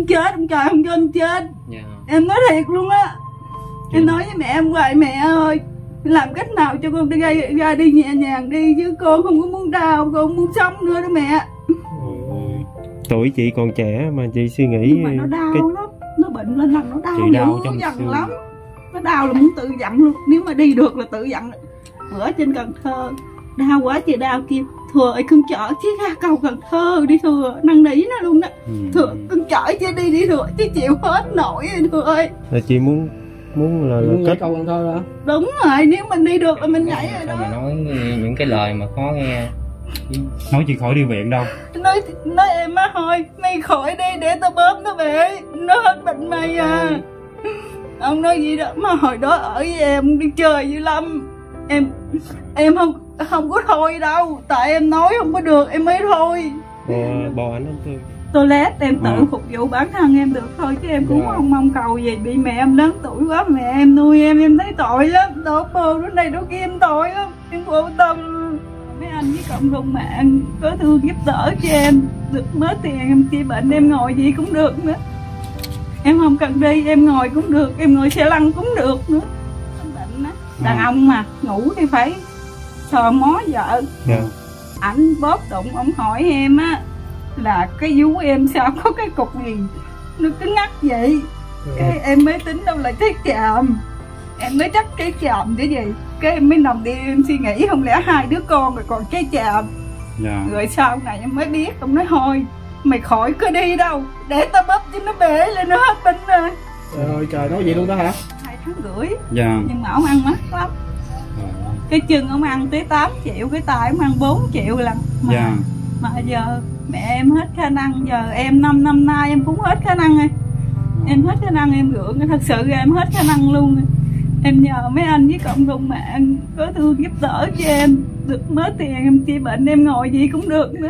con chết, ông trời không cho con chết. Em nói thiệt luôn á. Em nói với mẹ em vậy, mẹ ơi làm cách nào cho con ra đi nhẹ nhàng đi, chứ con không có muốn đau, con không muốn sống nữa đó mẹ. Tuổi chị còn trẻ mà chị suy nghĩ. Nhưng mà nó đau lắm, nó bệnh lên là nó đau dữ dằn lắm. Nó đau là muốn tự dặn luôn, nếu mà đi được là tự dặn. Ở trên Cần Thơ đau quá chị, đau kia thừa ơi con chở chứ ra cầu Cần Thơ đi thừa, năn nỉ nó luôn đó. Thừa con chở chứ đi thừa chứ chịu hết nổi thừa ơi. Là chị muốn là kết cầu Cần Thơ hả? Đúng rồi, nếu mình đi được là mình nhảy rồi đó. Mà nói những cái lời mà khó nghe. Nói chị khỏi đi viện đâu. Nói em á, thôi mày khỏi đi để tao bóp nó về, nó hết bệnh mày à. Ông nói gì đó mà hồi đó ở với em đi chơi dữ lắm. Em không có thôi đâu, tại em nói không có được em mới thôi. Bò anh không thương. Toilet em tự phục vụ bản thân em được thôi, chứ em cũng không mong cầu gì. Bị mẹ em lớn tuổi quá, mẹ em nuôi em thấy tội lắm, đổ bồ đó này đó kia em tội lắm, em vô tâm. Mấy anh với cộng đồng mạng có thương giúp đỡ cho em, được mới tiền em chữa bệnh, em ngồi gì cũng được nữa. Em không cần đi, em ngồi cũng được, em ngồi xe lăn cũng được nữa. Bệnh á, đàn ông mà ngủ thì phải sờ mó vợ. Ảnh bóp đụng, ông hỏi em á là cái vú em sao có cái cục gì nó cứ ngắt vậy. Cái em mới tính đâu là trái chàm, em mới chắc trái chàm chứ gì. Cái em mới nằm đi em suy nghĩ không lẽ hai đứa con rồi còn trái chàm. Rồi sau này em mới biết, ông nói thôi mày khỏi cứ đi đâu, để tao bóp cho nó bể lên nó hết bệnh rồi. Trời trời, nói vậy luôn đó hả? 2,5 tháng. Nhưng mà ông ăn mắc lắm. Cái chân ông ăn tới 8 triệu, cái tay ông ăn 4 triệu lần. Mà giờ mẹ em hết khả năng, giờ em 5 năm nay em cũng hết khả năng rồi. Em hết khả năng, em gượng, thật sự em hết khả năng luôn. Em nhờ mấy anh với cộng đồng mạng có thương giúp đỡ cho em, được mới tiền em chữa bệnh, em ngồi gì cũng được nữa.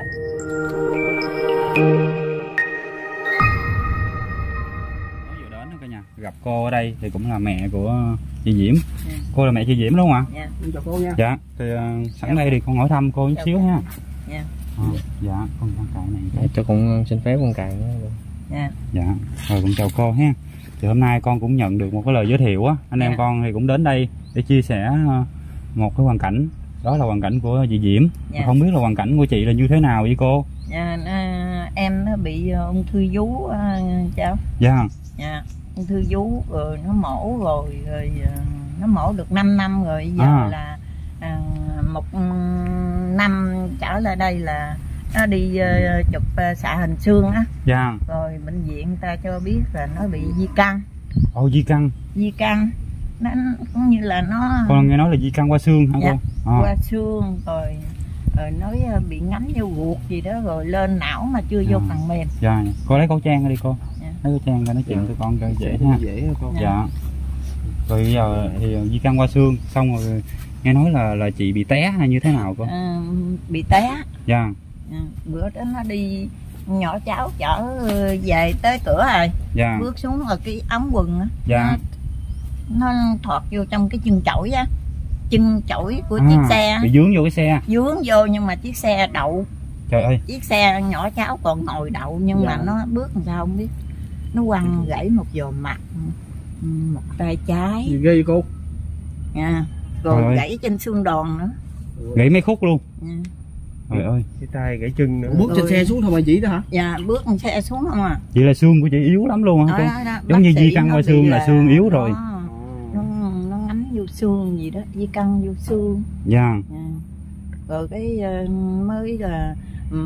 Vừa đến đó cả nhà, gặp cô ở đây thì cũng là mẹ của chị Diễm. Cô là mẹ chị Diễm đúng không ạ? Dạ, chào cô nha. Dạ, thì sẵn đây thì con hỏi thăm cô chút xíu ha. Dạ, con cài này cho con xin phép con cài nữa. Dạ, rồi cũng chào cô ha. Thì hôm nay con cũng nhận được một cái lời giới thiệu á, anh em con thì cũng đến đây để chia sẻ một cái hoàn cảnh, đó là hoàn cảnh của chị Diễm. Không biết là hoàn cảnh của chị là như thế nào vậy cô? Em nó bị ung thư vú cháu. Ung thư vú rồi nó mổ rồi nó mổ được 5 năm rồi, giờ là 1 năm trở lại đây là nó đi chụp xạ hình xương á. Rồi bệnh viện người ta cho biết là nó bị di căn. Di căn nó cũng như là nó, con nghe nói là di căn qua xương hả cô? Qua xương rồi nói bị ngấm vô ruột gì đó, rồi lên não mà chưa vô phần mềm. Cô lấy khẩu trang ra đi cô. Lấy khẩu trang ra nói chuyện với con cho dễ ha. Rồi bây giờ thì di căn qua xương xong rồi nghe nói là chị bị té hay như thế nào cô? Bị té. Bữa đó nó đi nhỏ cháu chở về tới cửa rồi. Bước xuống là cái ống quần á, nó thọt vô trong cái chân chổi á, chân chổi của chiếc xe. Bị vướng vô cái xe. Vướng vô nhưng mà chiếc xe đậu. Trời ơi. Chiếc xe nhỏ cháu còn ngồi đậu nhưng mà nó bước làm sao không biết. Nó quăng gãy một vò mặt, một tay trái. Gì ghê vậy cô? Rồi gãy trên xương đòn nữa. Gãy mấy khúc luôn. Trời ơi, cái tay gãy chân nữa. Bước trên xe xuống thôi mà chị đó hả? Dạ, bước trên xe xuống không à. Vậy là xương của chị yếu lắm luôn hả cô? Giống như di căn qua xương là xương yếu rồi. Nó ngắn vô xương gì đó, di căn vô xương. Rồi cái mới là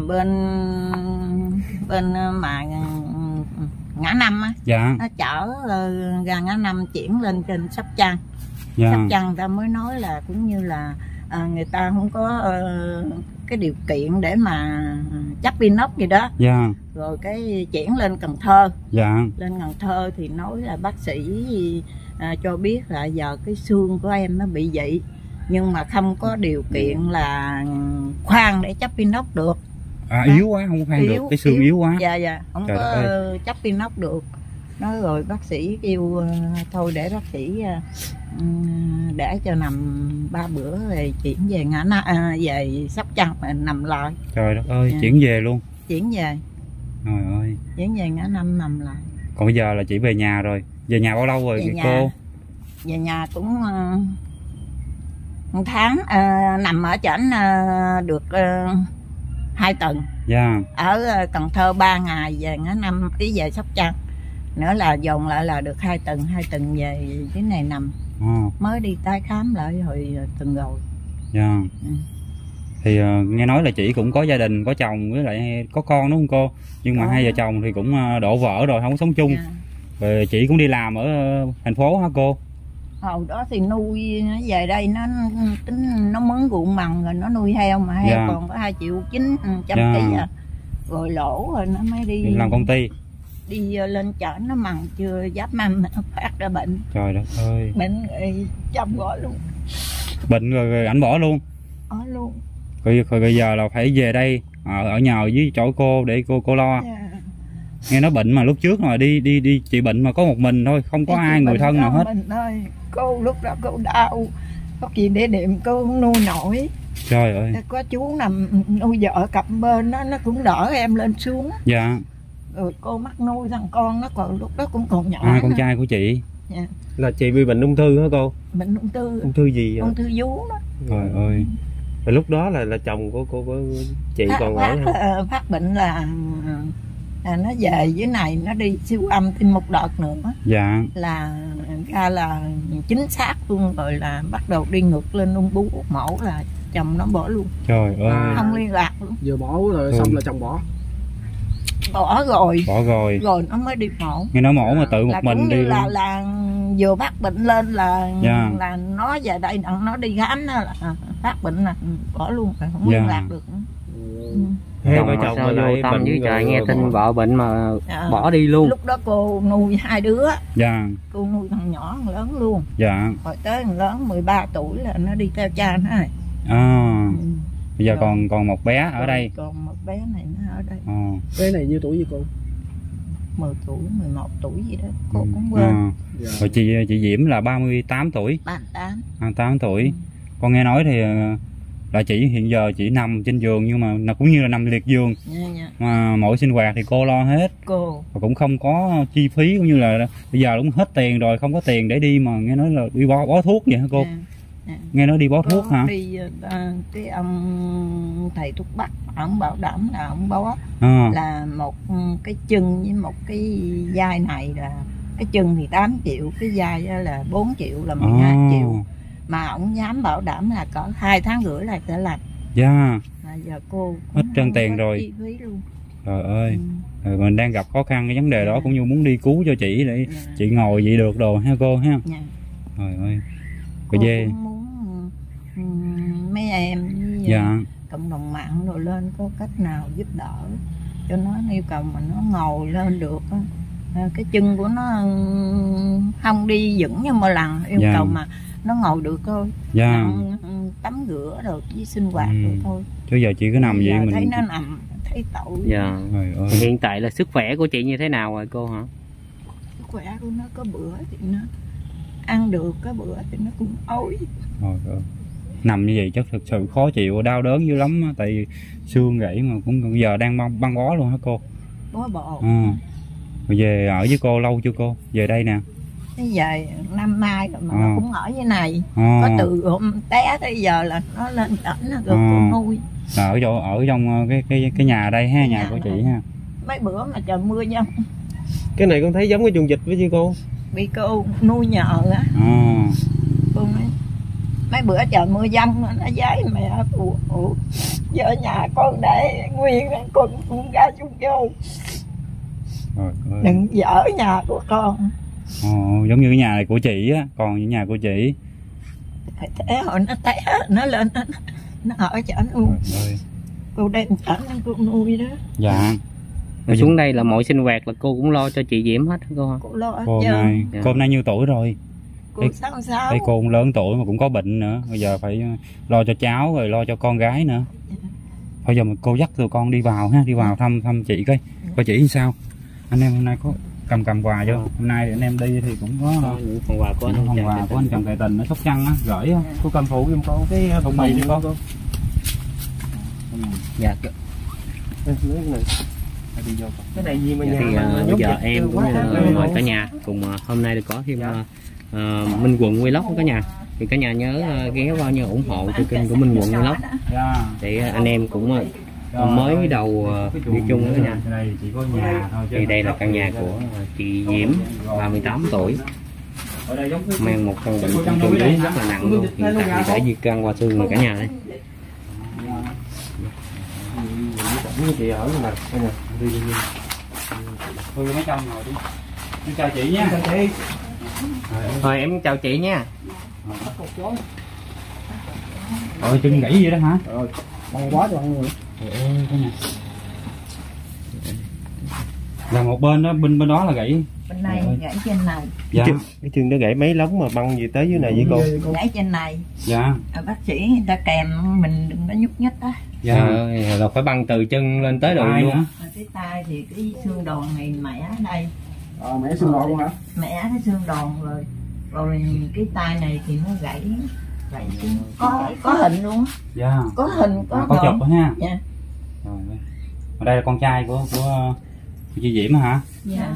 bên mà ngã năm á, nó chở ra ngã năm chuyển lên trên Sóc Trăng. Sóc Trăng ta mới nói là cũng như là người ta không có cái điều kiện để mà chấp inox gì đó. Rồi cái chuyển lên Cần Thơ. Lên Cần Thơ thì nói là bác sĩ cho biết là giờ cái xương của em nó bị vậy, nhưng mà không có điều kiện là khoan để chấp inox được. Yếu quá không khoan được, cái xương yếu quá. Không có chấp inox được. Nói rồi bác sĩ kêu thôi để bác sĩ để cho nằm 3 bữa rồi chuyển về về Sóc Trăng nằm lại. Trời đất ơi, chuyển về luôn. Chuyển về. Trời ơi. Chuyển về ngã năm nằm lại. Còn bây giờ là chị về nhà rồi. Về nhà bao lâu rồi cô? Về nhà cũng 1 tháng, nằm ở trển được 2 tuần. Dạ. Ở Cần Thơ 3 ngày, về ngã năm ý về Sóc Trăng. Nữa là dồn lại là được 2 tuần về cái này nằm. Mới đi tái khám lại hồi tuần rồi. Dạ. Thì nghe nói là chị cũng có gia đình, có chồng với lại có con đúng không cô? Nhưng mà hai vợ chồng thì cũng đổ vỡ rồi, không có sống chung. Rồi chị cũng đi làm ở thành phố hả cô? Hồi đó thì nuôi nó về đây nó tính nó mướn ruộng mần rồi nó nuôi heo mà heo còn có 2,9 triệu ký à. Rồi lỗ rồi nó mới đi làm công ty. Đi lên chợ nó mần chưa giáp mâm nó phát ra bệnh. Trời đất ơi. Bệnh chồng bỏ luôn. Bệnh rồi ảnh bỏ luôn. Bỏ luôn. Rồi bây giờ là phải về đây ở nhờ với chỗ cô để cô lo. Nghe nói bệnh mà lúc trước mà đi chị bệnh mà có một mình thôi, không có ai người thân nào hết. Ơi. Cô lúc đó cô đau, có gì để niệm cô không nuôi nổi. Trời ơi. Có chú nằm nuôi vợ cặp bên đó, nó cũng đỡ em lên xuống. Dạ. Rồi cô mắc nuôi thằng con nó còn lúc đó cũng còn nhỏ. Con trai của chị. Dạ. Là chị bị bệnh ung thư hả cô? Bệnh ung thư. Ung thư gì vậy? Ung thư vú đó. Trời ơi. Rồi lúc đó là chồng của chị còn ở phát bệnh là nó về dưới này nó đi siêu âm thêm một đợt nữa. Dạ. Là ra là chính xác luôn rồi, là bắt đầu đi ngược lên ung bướu mổ là chồng nó bỏ luôn. Trời ơi. Không liên lạc luôn. Vừa bỏ rồi xong là chồng bỏ. Bỏ rồi. Rồi nó mới đi mổ. Nghe nói mổ mà tự một mình đi luôn. Là vừa phát bệnh lên là nó về đây nó đi khám là phát bệnh là bỏ luôn rồi, không liên lạc được nữa. Hai vợ chồng sao vô tâm với trời, nghe tin vợ bệnh mà bỏ đi luôn. Lúc đó cô nuôi 2 đứa. Dạ. Cô nuôi thằng nhỏ thằng lớn luôn. Dạ. Rồi tới thằng lớn 13 tuổi là nó đi theo cha nó rồi. Bây giờ còn một bé ở đây. Còn một bé này nó ở đây. Bé này nhiêu tuổi vậy cô? 10 tuổi, 11 tuổi gì đó, cô cũng quên. Rồi chị Diễm là 38 tuổi. 38 tuổi. Con nghe nói thì là chị hiện giờ chị nằm trên giường nhưng mà cũng như là nằm liệt giường. Mà mọi sinh hoạt thì cô lo hết. Và cũng không có chi phí, cũng như là bây giờ cũng hết tiền rồi, không có tiền để đi mà nghe nói là đi bó thuốc vậy hả cô? Nghe nói đi bó thuốc hả? Đi cái ông thầy thuốc bắc, ông bảo đảm là ông bó là một cái chân với một cái vai này, là cái chân thì 8 triệu, cái vai là 4 triệu là 12 triệu. Mà ông dám bảo đảm là có 2 tháng rưỡi là sẽ lành. Dạ. Mà giờ cô hết trơn tiền rồi. Chi phí luôn. Trời ơi. Rồi mình đang gặp khó khăn cái vấn đề đó, cũng như muốn đi cứu cho chị để chị ngồi vậy được đồ ha cô ha. Trời ơi. Cô cũng muốn mấy em với cộng đồng mạng rồi lên có cách nào giúp đỡ cho nó, yêu cầu mà nó ngồi lên được. Cái chân của nó không đi vững như một lần, yêu cầu mà nó ngồi được thôi. Tắm rửa rồi với sinh hoạt rồi thôi. Chứ giờ chị cứ nằm vậy mình thấy nó nằm thấy tội. Hiện tại là sức khỏe của chị như thế nào rồi cô hả? Sức khỏe của nó có bữa thì nó ăn được, có bữa thì nó cũng ói. Nằm như vậy chắc thực sự khó chịu, đau đớn dữ lắm, tại vì xương gãy mà cũng giờ đang băng bó luôn hả cô? Bó bột. Rồi về ở với cô lâu chưa cô? Về đây nè. Về năm nay rồi mà nó cũng ở dưới này. Có từ hôm té tới giờ là nó lên tỉnh rồi cô nuôi. Ở trong cái nhà đây ha, nhà của chị ha. Mấy bữa mà trời mưa dông. Cái này con thấy giống cái chuồng vịt với chứ cô? Bị cô nuôi nhờ á. Cô nói mấy bữa trời mưa dông nó giấy mẹ giờ nhà con để nguyên con ra chung vô. Đừng dở nhà của con. Giống như cái nhà này của chị á, còn những nhà của chị thế hồi nó té nó lên nó ở chợ luôn. Cô đem chợ cô nuôi đó. Dạ. Rồi xuống đây là mọi sinh hoạt là cô cũng lo cho chị Diễm hết hả cô hả? Cô lo hết. Cô hôm nay nhiêu tuổi rồi? Cô 66. Đây cô cũng lớn tuổi mà cũng có bệnh nữa, bây giờ phải lo cho cháu rồi lo cho con gái nữa. Bây giờ mà cô dắt tụi con đi vào ha, đi vào thăm chị coi chị sao. Anh em hôm nay có cầm quà vô. Hôm nay thì anh em đi thì cũng có những phần quà của anh Trần Tài Tình ở Sóc Trăng á, gửi cô cầm phụ giùm cô cái thùng mì đi cô. Dạ. đi vô cái này gì mà thì bây giờ em cũng mời cả nhà cùng hôm nay được có thêm Minh Quận Vlog cả nhà. Thì cả nhà nhớ ghé vào như ủng hộ cho kênh của Minh Quận Vlog để anh em cũng mới đầu đi chung với cả nhà. Thì đây là căn nhà của chị Diễm 38 tuổi, mang một căn bệnh trùng vú rất là nặng luôn, hiện tại thì đã di căn qua xương rồi cả nhà đây. Chị ở mà thôi mấy trong ngồi đi. Em chào chị nha. Rồi em chào chị nha. Rồi chân gãy vậy đó hả? Rồi băng quá cho người. Là một bên đó, bên đó là gãy. Bên này gãy trên này. Dạ. Cái chân nó gãy mấy lóng mà băng gì tới dưới này với cô? Gãy trên này. Dạ. Bác sĩ người ta kèm mình đừng có nhúc nhích đó. Dạ. Là phải băng từ chân lên tới đùi luôn. Cái tay thì cái xương đòn này mẻ ở đây. Mẻ xương đòn luôn hả? Mẻ cái xương đòn rồi. Rồi cái tay này thì nó gãy xuống. Có hình luôn. Dạ. Có hình có chụp đó ha. Dạ. Rồi. Ở đây là con trai của chị Diễm hả? Dạ.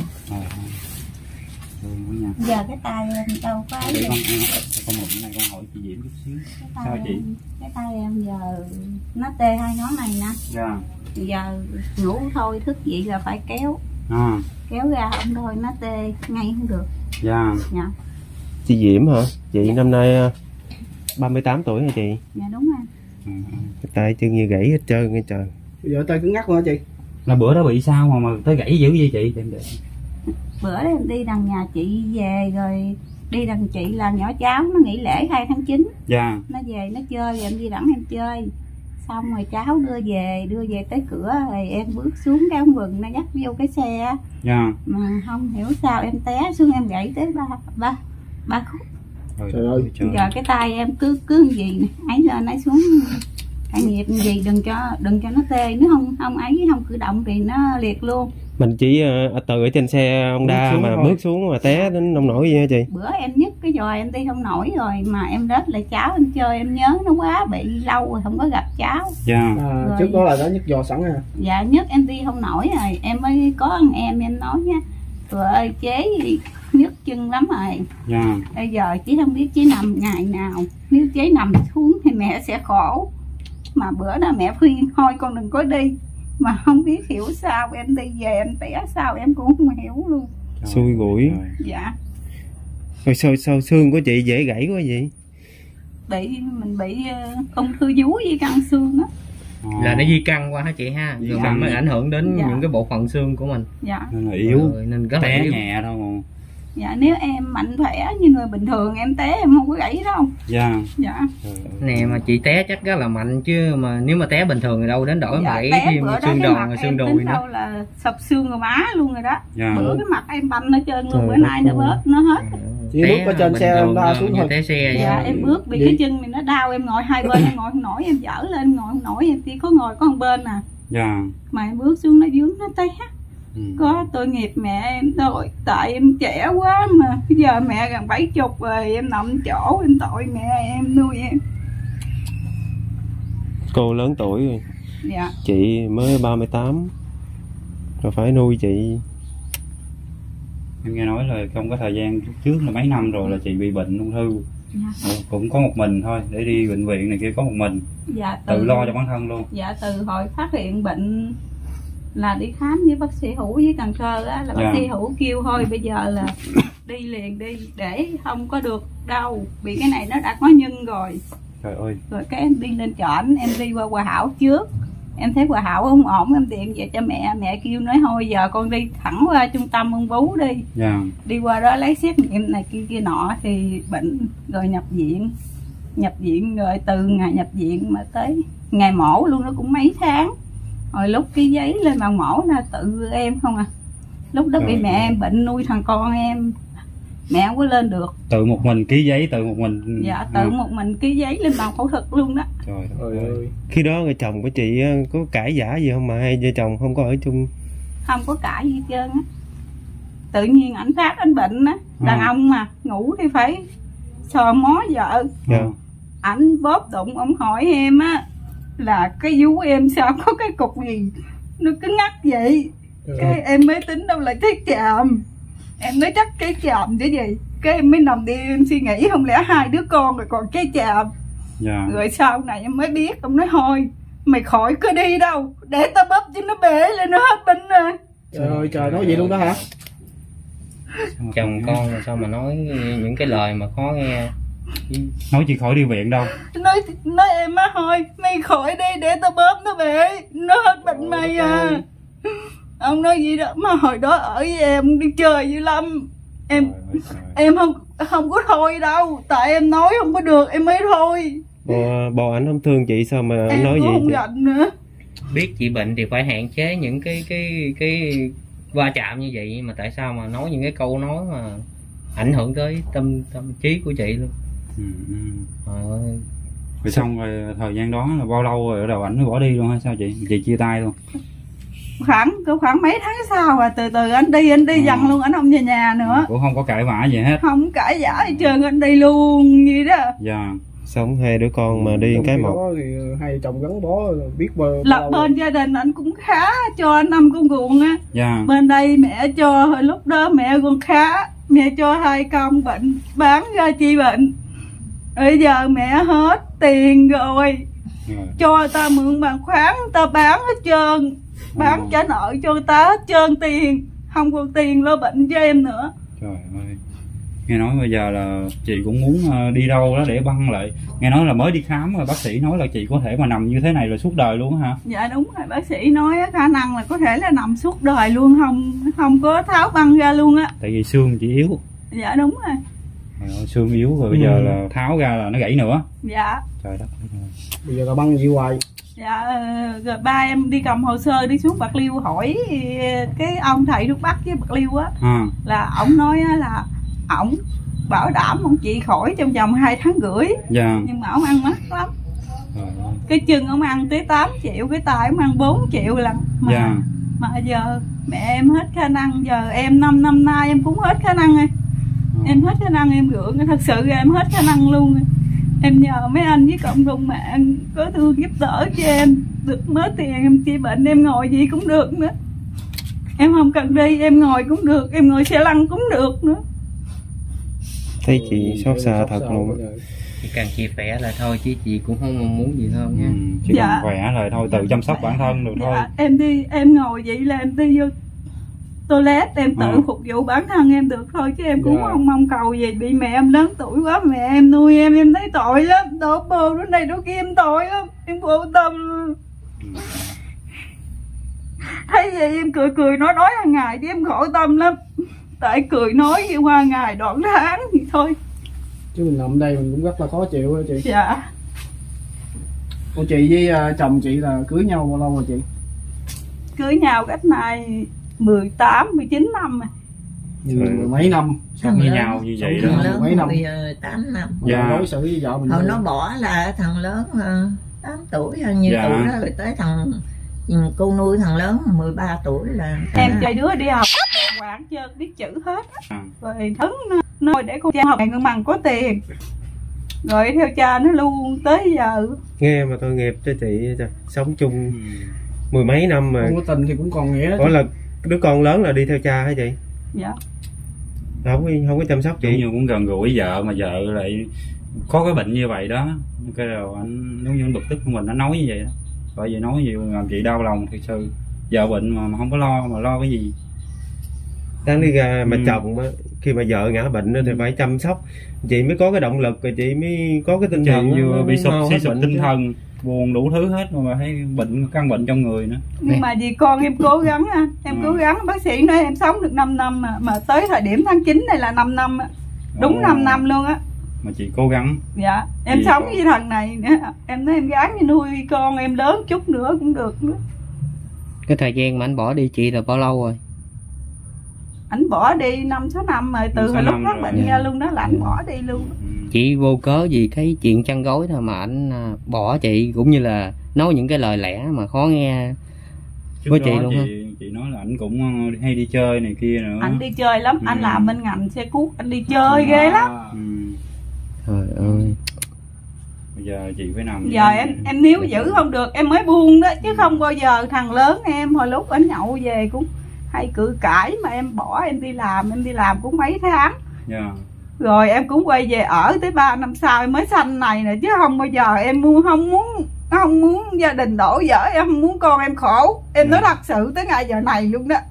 Giờ cái tay em đâu có ấy. Con một này con hỏi chị Diễm chút xíu. Sao chị? Cái tay em giờ nó tê hai ngón này nè. Dạ. Giờ ngủ thôi thức dậy là phải kéo. Kéo ra không thôi nó tê ngay không được. Dạ. Dạ. Chị Diễm hả? Chị năm nay 38 tuổi hả chị? Dạ đúng rồi. Tay chân như gãy hết trơn nghe trời. Bây giờ tay cứng ngắc luôn hả chị? Là bữa đó bị sao mà tới gãy dữ vậy chị? Bữa đó em đi đằng nhà chị về rồi đi đằng chị là nhỏ cháu nó nghỉ lễ 2 tháng 9. Dạ. Nó về nó chơi rồi em đi đẳng em chơi. Xong rồi cháu đưa về tới cửa rồi em bước xuống cái ông Vừng nó dắt vô cái xe. Dạ. Mà không hiểu sao em té xuống em gãy tới ba khúc. Trời ơi. Giờ cái tay em cứ gì nè, ấy lên ấy xuống. Hãy nghiệp gì đừng cho nó tê, nếu không ấy không cử động thì nó liệt luôn. Mình chỉ từ ở trên xe Honda mà bước xuống mà té đến nông nổi vậy hả chị? Bữa em nhức cái giò em đi không nổi rồi mà em rết lại cháu em chơi em nhớ nó quá bị lâu rồi không có gặp cháu. Dạ. Rồi, trước đó là đã nhức giò sẵn rồi. Dạ nhức em đi không nổi rồi em mới có anh em nói nha. Trời ơi chế nhức chân lắm rồi. Dạ. Bây giờ chị không biết chế nằm ngày nào, nếu chế nằm xuống thì mẹ sẽ khổ. Mà bữa đó mẹ khuyên thôi con đừng có đi. Mà không biết hiểu sao em đi về em té sao em cũng không hiểu luôn. Xui rủi. Dạ. Rồi sao xương của chị dễ gãy quá vậy? Mình bị ung thư vú với căng xương đó. Là nó di căn qua hả chị ha? Rồi mình mới ảnh hưởng đến những cái bộ phận xương của mình. Dạ. Nên là yếu. Nên rất té là yếu. nhẹ đâu mà. Dạ nếu em mạnh khỏe như người bình thường em té em không có gãy đâu. Dạ. Dạ. Nè mà chị té chắc rất là mạnh chứ mà nếu mà té bình thường thì đâu đến đổi mà gãy thêm xương đòn và xương đùi nữa. Là sập xương rồi má luôn rồi đó. Dạ. Bữa cái mặt em banh nó trơn luôn, bữa nay nó bớt nó hết. Chị bước ở trên xe em đa xuống thôi. Té xe. Dạ em bước bị cái chân mình nó đau em ngồi hai bên em ngồi không nổi em dở lên ngồi không nổi em chỉ có ngồi có một bên à. Dạ. Mà em bước xuống nó vướng nó té. Có tội nghiệp mẹ em thôi, tại em trẻ quá mà bây giờ mẹ gần 70 rồi em nằm chỗ em tội mẹ em nuôi em. Cô lớn tuổi rồi. Dạ. Chị mới 38 rồi phải nuôi chị. Em nghe nói là trong cái thời gian trước là mấy năm rồi là chị bị bệnh ung thư. Dạ. Cũng có một mình thôi, để đi bệnh viện này kia có một mình. Dạ, tự lo cho bản thân luôn. Dạ từ hồi phát hiện bệnh là đi khám với bác sĩ Hữu với Cần Thơ á, là bác sĩ Hữu kêu thôi bây giờ là đi liền đi để không có được đâu vì cái này nó đã có nhân rồi. Trời ơi. Rồi cái em đi lên trển em đi qua Hòa Hảo trước, em thấy Hòa Hảo không ổn em điện về cho mẹ kêu nói thôi giờ con đi thẳng qua trung tâm ung bướu đi. Đi qua đó lấy xét nghiệm này kia nọ thì bệnh rồi nhập viện rồi từ ngày nhập viện mà tới ngày mổ luôn nó cũng mấy tháng. Hồi lúc cái giấy lên bàn mổ là tự em không à. Lúc đó bị mẹ em bệnh nuôi thằng con em. Mẹ không có lên được. Tự một mình ký giấy, tự một mình. Dạ tự một mình ký giấy lên bàn phẫu thuật luôn đó. Trời ơi. Khi đó người chồng của chị có cãi vã gì không mà hai vợ chồng không có ở chung? Không có cãi gì hết trơn á. Tự nhiên ảnh phát anh bệnh á. Đàn ông mà ngủ thì phải sờ mó vợ. Ảnh bóp đụng ông hỏi em á là cái vú em sao có cái cục gì nó cứ ngắt vậy. Cái em mới tính đâu lại thấy chàm. Em nói chắc cái chàm chứ gì. Cái em mới nằm đi em suy nghĩ không lẽ 2 đứa con rồi còn cái chàm. Rồi sau này em mới biết, ông nói thôi mày khỏi có đi đâu, để tao bóp chứ nó bể lên nó hết bệnh rồi. Trời ơi trời, nói gì luôn đó hả? Chồng con mà sao mà nói những cái lời mà khó nghe. Nói chị khỏi đi viện đâu. Nói em á, thôi mày khỏi đi để tao bóp nó bể, nó hết bệnh mày à. Ông nói gì đó mà hồi đó ở với em đi chơi dữ lắm. Em không có thôi đâu, tại em nói không có được em mới thôi. Bộ ảnh không thương chị sao mà em nói gì không chị? rảnh nữa. Biết chị bệnh thì phải hạn chế những cái va chạm như vậy, mà tại sao mà nói những cái câu nói mà ảnh hưởng tới tâm trí của chị luôn. Rồi xong rồi thời gian đó là bao lâu rồi ở đầu ảnh mới bỏ đi luôn hay sao chị chia tay luôn? Khoảng mấy tháng sau à, từ từ anh đi dần luôn, anh không về nhà nữa. Cũng không có cãi vã gì hết. Không cãi vã gì trơn, anh đi luôn gì đó. Dạ. Sống 2 đứa con mà đi cái một thì hai chồng gắn bó biết lập bên gia đình anh cũng khá cho anh 5 con ruộng á. Dạ. Bên đây mẹ cho, hồi lúc đó mẹ còn khá, mẹ cho 2 con bệnh bán ra chi bệnh. Bây giờ mẹ hết tiền rồi. Cho ta mượn bằng khoáng, ta bán hết trơn, bán trả nợ cho ta hết trơn tiền, không còn tiền lo bệnh cho em nữa. Trời ơi, nghe nói bây giờ là chị cũng muốn đi đâu đó để băng lại. Nghe nói là mới đi khám rồi bác sĩ nói là chị có thể mà nằm như thế này là suốt đời luôn hả? Dạ đúng rồi, bác sĩ nói khả năng là có thể là nằm suốt đời luôn, không có tháo băng ra luôn á. Tại vì xương chị yếu. Dạ đúng rồi. Xương yếu rồi bây giờ là tháo ra là nó gãy nữa. Dạ. Trời đất. Bây giờ là băng gì hoài. Dạ rồi ba em đi cầm hồ sơ đi xuống Bạc Liêu hỏi cái ông thầy thuốc Bắc với Bạc Liêu á, là ổng nói là ổng bảo đảm ông chị khỏi trong vòng 2 tháng rưỡi. Dạ. Nhưng mà ổng ăn mắc lắm. Cái chân ổng ăn tới 8 triệu, cái tay ổng ăn 4 triệu lần mà. Mà giờ mẹ em hết khả năng, giờ em 5 năm nay em cũng hết khả năng rồi. Em hết khả năng, em gượng, thật sự em hết khả năng luôn. Em nhờ mấy anh với cộng đồng mạng có thương giúp đỡ cho em được mớ tiền em chữa bệnh, em ngồi gì cũng được nữa. Em không cần đi, em ngồi cũng được, em ngồi xe lăn cũng được nữa. Thấy chị xót xa thật luôn. Chị càng chia sẻ là thôi chứ chị cũng không mong muốn gì hơn nha. Chị càng khỏe rồi thôi, tự chăm sóc bản thân được thôi. Em đi, em ngồi vậy là em đi vô toilet em tự phục vụ bản thân em được thôi, chứ em cũng không mong cầu gì. Bị mẹ em lớn tuổi quá, mẹ em nuôi em thấy tội lắm, đổ bồ đứa này đứa kia em tội lắm, em vô tâm. Thấy vậy em cười nói hàng ngày chứ em khổ tâm lắm, tại cười nói như qua ngày đoạn tháng thì thôi. Chứ mình nằm đây mình cũng rất là khó chịu đó chị. Dạ. Cô chị với chồng chị là cưới nhau bao lâu rồi chị? Cưới nhau cách này 18, 19 năm rồi. Mười mấy năm sống với nhau như vậy đó. Mấy năm. 18 năm. Dạ. Đối xử với vợ mình. Hồi nó bỏ là thằng lớn 8 tuổi hay nhiêu tuổi đó, rồi tới thằng cô nuôi thằng lớn 13 tuổi là em chơi đứa đi học quán chơi biết chữ hết á. Rồi thấn nói để con cha học ngân bằng có tiền, rồi theo cha nó luôn tới giờ. Nghe mà tội nghiệp cho chị, sống chung 10 mấy năm mà không có tình thì cũng còn nghĩa. Có là đứa con lớn là đi theo cha hả chị? Dạ. Không có chăm sóc chị. Giống như cũng gần gũi vợ mà vợ lại có cái bệnh như vậy đó, cái rồi anh giống như bực tức của mình, nó nói như vậy đó. Bởi vì nói nhiều làm chị đau lòng thật sự. Vợ bệnh mà không có lo, mà lo cái gì? Đáng đi ra mà chồng á, khi mà vợ ngã bệnh thì phải chăm sóc, chị mới có cái động lực, rồi chị mới có cái tinh thần. Vừa bị sụp tinh thần, buồn đủ thứ hết mà thấy bệnh, căn bệnh trong người nữa. Nhưng mà vì con em cố gắng á, em cố gắng, bác sĩ nói em sống được 5 năm mà tới thời điểm tháng 9 này là 5 năm á. Đúng 5 năm luôn á. Mà chị cố gắng. Dạ, em vì sống với thằng này nữa. Em nói em gắng như nuôi con em lớn chút nữa cũng được nữa. Cái thời gian mà anh bỏ đi chị là bao lâu rồi? Ảnh bỏ đi 5-6 năm rồi, từ hồi lúc phát bệnh ra luôn đó là ảnh bỏ đi luôn. Chỉ vô cớ gì cái chuyện chăn gối thôi mà ảnh bỏ chị, cũng như là nói những cái lời lẽ mà khó nghe với chị luôn ha. Chị nói là ảnh cũng hay đi chơi này kia nữa. Ảnh đi chơi lắm, anh làm bên ngành xe cuốc, anh đi chơi ghê lắm. Trời ơi. Bây giờ chị phải nằm. Giờ em níu giữ không được em mới buông đó, chứ không bao giờ. Thằng lớn em hồi lúc ảnh nhậu về cũng hay cự cãi mà em bỏ em đi làm cũng mấy tháng. Dạ. Rồi em cũng quay về ở tới 3 năm sau em mới sanh này nè, chứ không bao giờ em không muốn gia đình đổ vỡ, em không muốn con em khổ. Em nói thật sự tới ngày giờ này luôn đó.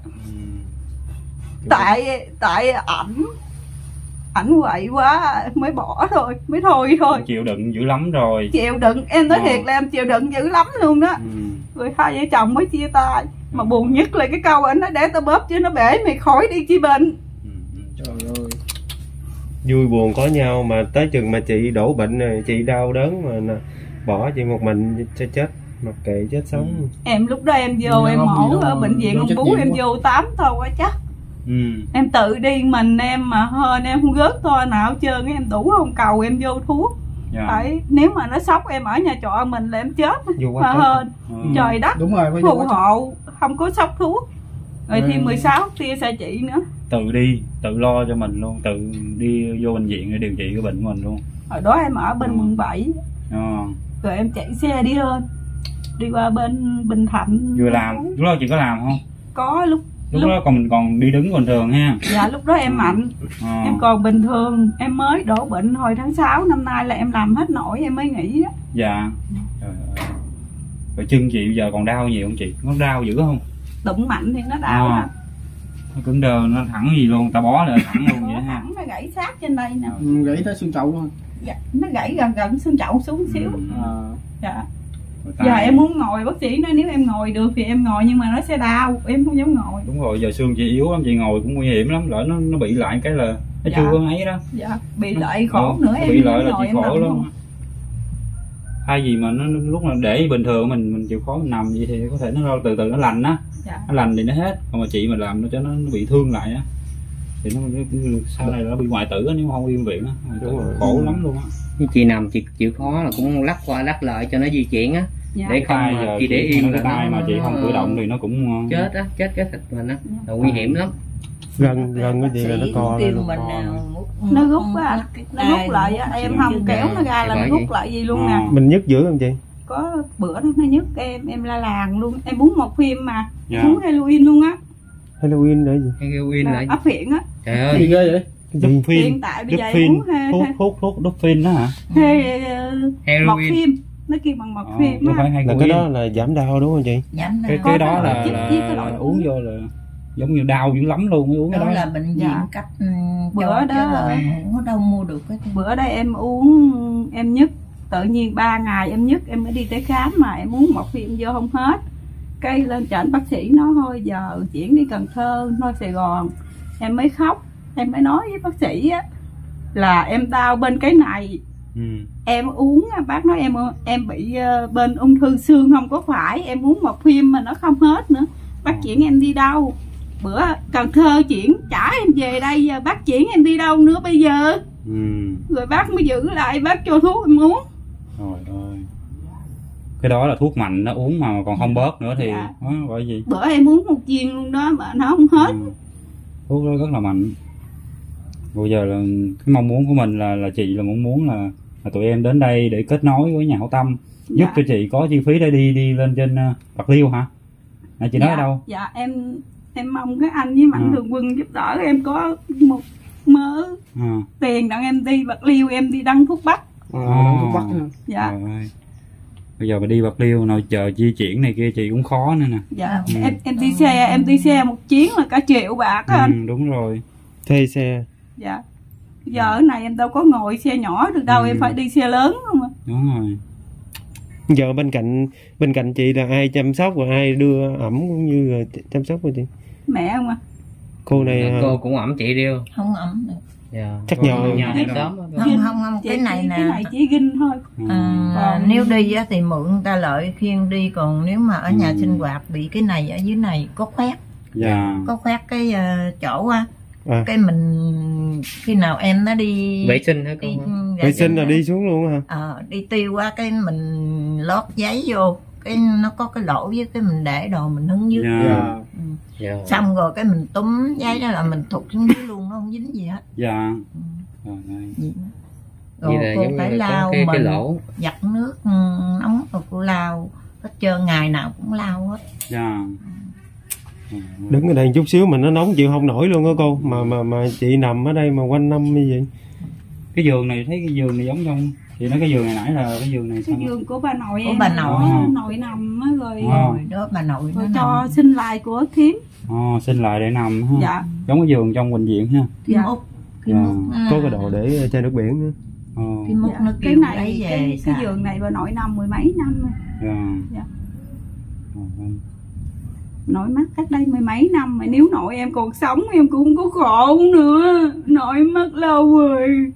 Tại ảnh quậy quá mới bỏ thôi, mới thôi. Chịu đựng dữ lắm rồi. Chịu đựng, em nói thiệt là em chịu đựng dữ lắm luôn đó. Rồi hai vợ chồng mới chia tay. Mà buồn nhất là cái câu ảnh nói để tao bóp chứ nó bể mày khỏi đi chi bệnh. Trời ơi. Vui buồn có nhau mà tới chừng mà chị đổ bệnh rồi, chị đau đớn mà bỏ chị một mình cho chết, mặc kệ chết sống. Em lúc đó em vô em mổ ở bệnh viện ông Bú, em vô 8 thôi quá chắc. Em tự đi mình em mà hên em không gớt thôi nào hết trơn, em đủ không cầu em vô thuốc. Phải nếu mà nó sốc em ở nhà trọ mình là em chết mà hên. Trời đất phù hộ không có sốc thuốc. Rồi thêm 16 tia xạ trị nữa. Tự đi, tự lo cho mình luôn, tự đi vô bệnh viện để điều trị cái bệnh của mình luôn. Hồi đó em ở bên quận 7. Rồi em chạy xe đi lên, đi qua bên Bình Thạnh. Vừa làm, lúc đó chị có làm không? Có, lúc đó còn mình còn đi đứng bình thường ha. Dạ lúc đó em mạnh. Em còn bình thường, em mới đổ bệnh hồi tháng 6 năm nay là em làm hết nổi em mới nghỉ đó. Dạ. Trời ơi. Rồi chân chị bây giờ còn đau nhiều không chị? Nó đau dữ không? Đụng mạnh thì nó đau đó. Nó cứng đờ, nó thẳng gì luôn, ta bó lại thẳng luôn vậy ha. Thẳng nó gãy sát trên đây nè. Gãy tới xương chậu luôn. Dạ, nó gãy gần xương chậu xuống xíu. Dạ. Giờ em muốn ngồi, bác sĩ nói nếu em ngồi được thì em ngồi nhưng mà nó sẽ đau, em không dám ngồi. Đúng rồi, giờ xương chị yếu lắm, chị ngồi cũng nguy hiểm lắm, lỡ nó bị lại cái là nó chưa có ấy đó. Dạ, bị lại khổ nữa em. Bị lại là chị khổ lắm. Thay vì mà nó lúc mà để bình thường mình chịu khó mình nằm vậy thì có thể nó từ từ nó lành á. Nó lành thì nó hết, còn mà chị mà làm nó cho nó bị thương lại á thì nó sau này nó bị hoại tử á, nếu không đi bệnh viện á. Khổ lắm luôn á. Chị nằm chị chịu khó là cũng lắc qua lắc lại cho nó di chuyển á. Để không mà chị để yên là cái tay mà chị không cử động thì nó cũng chết á, chết cái thịt mình á, là nguy hiểm lắm. Gần cái gì là nó co nó rút á, nó rút lại á, em không kéo nó ra là nó rút lại gì luôn nè. Mình nhức dữ không chị? Có bữa đó nó nhức em la làng luôn, em uống một phim mà uống heroin luôn á. Heroin là gì? Heroin là áp phiện á. Trời ơi gì ghê vậy? Hiện tại bây giờ em uống thuốc đốt phim đó hả? Mọc phim, nó kêu bằng mọc phim á. Là cái đó là giảm đau đúng không chị? Cái đó là uống vô là giống như đau dữ lắm luôn mới uống cái đó. Đó là bệnh viện cấp bữa đó không có đâu mua được cái. Bữa đây em uống em nhức tự nhiên 3 ngày em nhức em mới đi tới khám mà em uống một phim vô không hết. Cái lên trển bác sĩ nói thôi giờ chuyển đi Cần Thơ, thôi Sài Gòn. Em mới khóc, em mới nói với bác sĩ á là em đau bên cái này. Em uống, bác nói em bị bên ung thư xương không có phải, em uống một phim mà nó không hết nữa. Bác chuyển em đi đâu? Bữa Cần Thơ chuyển trả em về đây, giờ bác chuyển em đi đâu nữa bây giờ? Rồi bác mới giữ lại, bác cho thuốc em uống. Trời ơi, cái đó là thuốc mạnh nó uống mà còn không bớt nữa thì gọi gì? Bữa em uống một viên luôn đó mà nó không hết. Thuốc đó rất là mạnh. Bây giờ là cái mong muốn của mình là chị là muốn là tụi em đến đây để kết nối với nhà hảo tâm, giúp cho chị có chi phí để đi lên trên Bạc Liêu hả? Chị nói ở đâu? Dạ em mong các anh với Mạnh Thường Quân giúp đỡ em có một mớ tiền đặng em đi Bạc Liêu, em đi đăng thuốc Bắc. Thuốc Bắc. Dạ. Bây giờ mà đi Bạc Liêu nội chờ di chuyển này kia chị cũng khó nữa nè. Dạ. Em đi xe một chuyến là cả triệu bạc á anh. Đúng rồi. Thuê xe. Dạ. Giờ ở này em đâu có ngồi xe nhỏ được đâu, em phải đi xe lớn không ạ? Đúng rồi. Giờ bên cạnh chị là ai chăm sóc và ai đưa ẩm cũng như là chăm sóc rồi chị? Mẹ không ạ? Cô này cô cũng ẩm chị đi không? Không ẩm được. Chắc nhờ không cái này nè, cái này chỉ ginh thôi. Nếu đi á thì mượn người ta lợi khiêng đi, còn nếu mà ở nhà sinh hoạt bị cái này ở dưới này có khoét, có khoét cái chỗ á. Cái mình khi nào em nó đi vệ sinh hả con? Vệ sinh là đi xuống luôn hả? Đi tiêu qua cái mình lót giấy vô, cái nó có cái lỗ với cái mình để đồ mình hứng dưới. Xong rồi cái mình túm giấy đó là mình thụt xuống dưới luôn, nó không dính gì hết. Rồi cô phải lau cái lỗ, giặt nước nóng rồi cô lau hết trơn, ngày nào cũng lau hết. Đứng ở đây chút xíu mà nó nóng chịu không nổi luôn á cô. Mà chị nằm ở đây mà quanh năm như vậy. Cái giường này thấy cái giường này giống trong chị nói cái giường này nãy là cái giường này cái sao? giường của bà nội Của em. bà nội. Nội nằm á rồi. Đó bà nội Rồi nó cho nằm. xin lại của thím. Xin lại để nằm ha. Dạ. Giống cái giường trong bệnh viện ha. Kim Dạ. Úc. Dạ. Có cái đồ để chai nước biển nữa. Kim Úc nó Cái kêu này lấy về cái giường này bà nội nằm mười mấy năm rồi. Dạ. Nội mất cách đây mười mấy năm mà nếu nội em còn sống em cũng không có khổ nữa. Nội mất lâu rồi.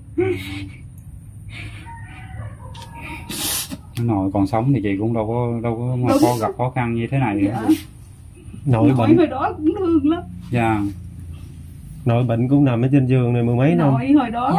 Nội còn sống thì chị cũng đâu có gặp khó khăn như thế này. Dạ. Nội Nội bệnh. hồi đó cũng thương lắm. Dạ. Nội bệnh cũng nằm ở trên giường này mười mấy năm. Nội hồi đó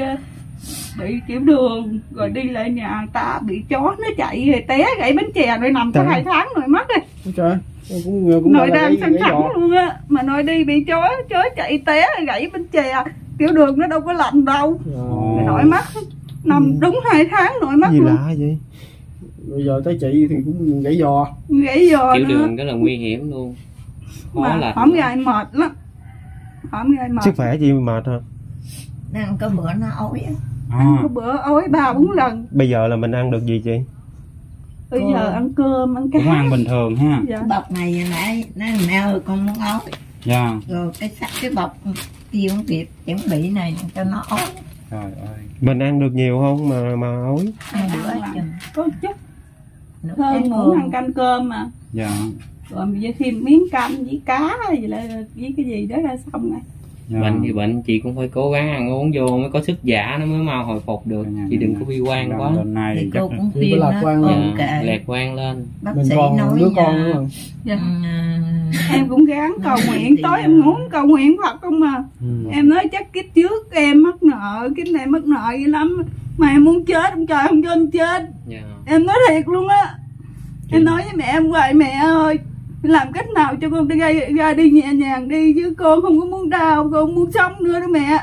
bị tiểu đường rồi đi lại nhà người ta bị chó nó chạy rồi té gãy bánh chè rồi nằm có 2 tháng rồi mất rồi. Trời, cũng Nội đang sẵn sẵn luôn á, mà nội đi bị chó chạy té rồi gãy bánh chè, tiểu đường nó đâu có lành đâu. Rồi nội mất nằm đúng 2 tháng nội mất Gì luôn. lạ vậy? Bây giờ tới chị thì cũng gãy giò. Gãy giò Tiểu nữa. đường rất là nguy hiểm luôn. Khó Mà là hổm gài mệt lắm. Hổm gài mệt. Sức khỏe chị mệt hả? Nên có bữa nó ói á. Có bữa ói 3-4 lần. Bây giờ là mình ăn được gì chị? Bây giờ ăn cơm, ăn cá. Cũng ăn bình thường ha. Dạ. Bọc này nãy mẹ ơi con muốn ói. Dạ. Rồi cái bọc tiêu không kịp chuẩn bị này cho nó ói. Trời ơi. Mình ăn được nhiều không mà ói? Ăn bữa chừng. Có chút Nước hơn chén muốn cơm. ăn canh cơm mà. Dạ. Rồi bây giờ thêm miếng canh với cá gì là với cái gì đó là xong rồi. Dạ. bệnh thì bệnh, chị cũng phải cố gắng ăn uống vô mới có sức giả nó mới mau hồi phục được. Chị đừng có bi quan quá. Lần này Thì chắc cô cũng Chị khuyên có lạc nó quan ôm lên. Dạ, kệ. lạc quan lên. Bác Mình sĩ còn nói đứa con nữa mà. Dạ. ừ, Em cũng gắng cầu nguyện, thì, tối em ngủ cầu nguyện Phật không mà. Ừ. Em nói chắc kiếp trước em mắc nợ, kiếp này mắc nợ dữ lắm. Mà em muốn chết, ông trời không cho em chết. Dạ. Em nói thiệt luôn á. Em nói với mẹ em hoài, mẹ ơi, làm cách nào cho con đi ra đi nhẹ nhàng đi, chứ con không có muốn đau, con không muốn sống nữa đó mẹ.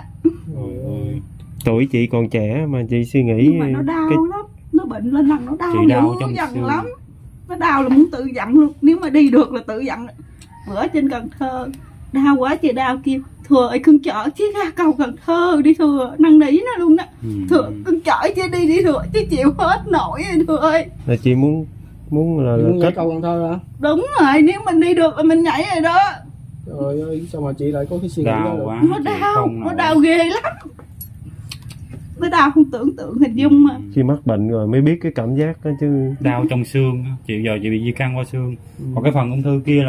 Tuổi chị còn trẻ mà chị suy nghĩ Nhưng mà nó đau lắm, nó bệnh lên lần nó đau Chị đau dữ trong dằn xương. lắm. Nó đau là muốn tự dặn luôn, nếu mà đi được là tự dặn. Bữa trên Cần Thơ đau quá chị đau kêu thừa ơi cưng chở chứ ra cầu Cần Thơ đi thừa, năn nỉ nó luôn đó. Thừa cưng chở chứ đi thừa chứ chịu hết nổi rồi thừa ơi. là chị muốn là Chị muốn nhảy kết cầu Cần Thơ hả? Đúng rồi, nếu mình đi được là mình nhảy rồi đó. Trời ơi, sao mà chị lại có cái suy nghĩ đó đau được? quá. Nó chị đau, không nó nổi. đau ghê lắm. Nó đau không tưởng tượng hình dung mà. khi mắc bệnh rồi mới biết cái cảm giác đó chứ. Đau trong xương á. Chị giờ chị bị di căn qua xương. Còn cái phần ung thư kia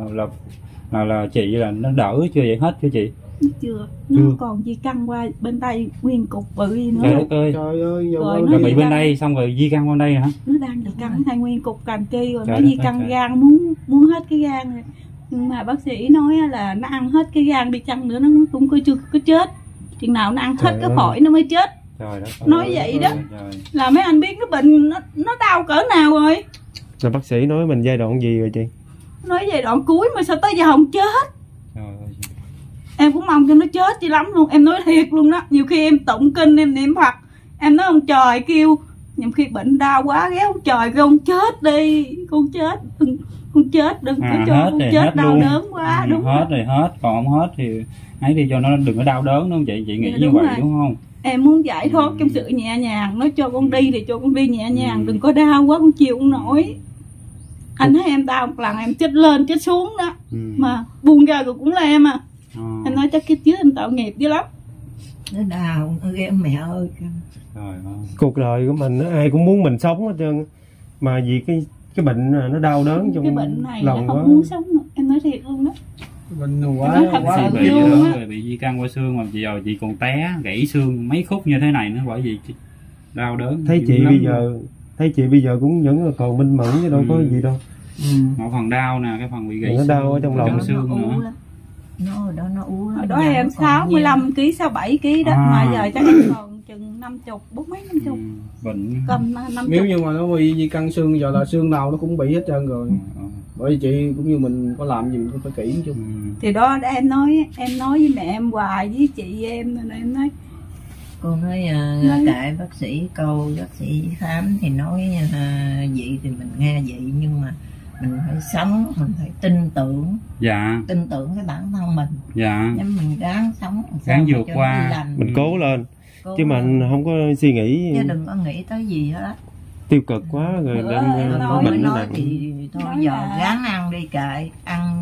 là chị là nó đỡ chưa vậy, hết chưa chị? Chưa, Chưa. nó còn di căn qua bên tay nguyên cục bự gì nữa. Trời đất ơi. Trời ơi, giờ Rồi ơi, nó Là bị di bên căn. đây xong rồi di căn qua đây hả? Nó đang di căn thay nguyên cục cành chi rồi, Trời nó di đất ơi, căn trời. gan, muốn hết cái gan rồi. Nhưng mà bác sĩ nói là nó ăn hết cái gan đi chăng nữa nó cũng chưa có chết. Chừng nào nó ăn hết Trời cái ơi. phổi nó mới chết. Trời đất ơi. Nói vậy đó. Trời. Là mấy anh biết cái bệnh nó đau cỡ nào rồi. Là bác sĩ nói mình giai đoạn gì rồi chị? Nói về đoạn cuối mà sao tới giờ không chết. Trời ơi. Em cũng mong cho nó chết chứ lắm luôn. Em nói thiệt luôn đó. Nhiều khi em tụng kinh em niệm Phật, em nói ông trời kêu, nhiều khi bệnh đau quá ghé ông trời kêu con chết đi, con chết con chết đừng có cho hết con thì chết hết đau luôn. đớn quá. Đúng hết rồi. thì hết, còn không hết thì ấy đi cho nó đừng có đau đớn đúng không chị? Chị nghĩ Dạ, như đúng vậy rồi. đúng không? Em muốn giải thoát trong sự nhẹ nhàng. Nói cho con đi thì cho con đi nhẹ nhàng, đừng có đau quá con chịu không nổi. Anh thấy em đau một lần em chết lên chết xuống đó, mà buông ra rồi cũng là em à. Em nói chắc cái trước em tạo nghiệp dữ lắm. nó đau nó ghê mẹ ơi. Trời ơi. Cuộc đời của mình á, ai cũng muốn mình sống hết trơn, mà vì cái bệnh này nó đau đớn trong Cái bệnh này nó lòng không quá. muốn sống nữa. Em nói thiệt luôn đó. Mình Nó quá thật quá sự Bị vô đó, á. rồi bị di căn qua xương mà chị giờ chị còn té gãy xương mấy khúc như thế này nữa, bởi vì chị đau đớn. Thấy chị bây giờ cũng vẫn là còn minh mẫn chứ đâu có gì đâu. Một phần đau nè, cái phần bị gãy Nó đau ở trong lòng. trong xương Nó u nữa. lắm. Nó ở đó nó u lắm. Hồi đó Nhà em nó còn 65 kg, 67 kg đó, À. mà giờ chắc em còn chừng 50, 40 mấy 50. Bệnh. Cầm 50. Nếu như mà nó bị di căn xương giờ là xương nào nó cũng bị hết trơn rồi. Bởi vì chị cũng như mình có làm gì mình cũng phải kỹ một chút. Thì đó em nói với mẹ em hoài với chị em nên em nói Cô nói kệ bác sĩ câu, bác sĩ khám thì nói vậy thì mình nghe vậy, nhưng mà mình phải sống, mình phải tin tưởng. Dạ. Tin tưởng cái bản thân mình. Dạ. Nếu mình ráng sống, ráng vượt qua, mình cố lên, chứ mà không có suy nghĩ, chứ đừng có nghĩ tới gì hết. tiêu cực quá rồi đem bệnh nó nói nặng. thì thôi giờ ráng ăn đi kệ,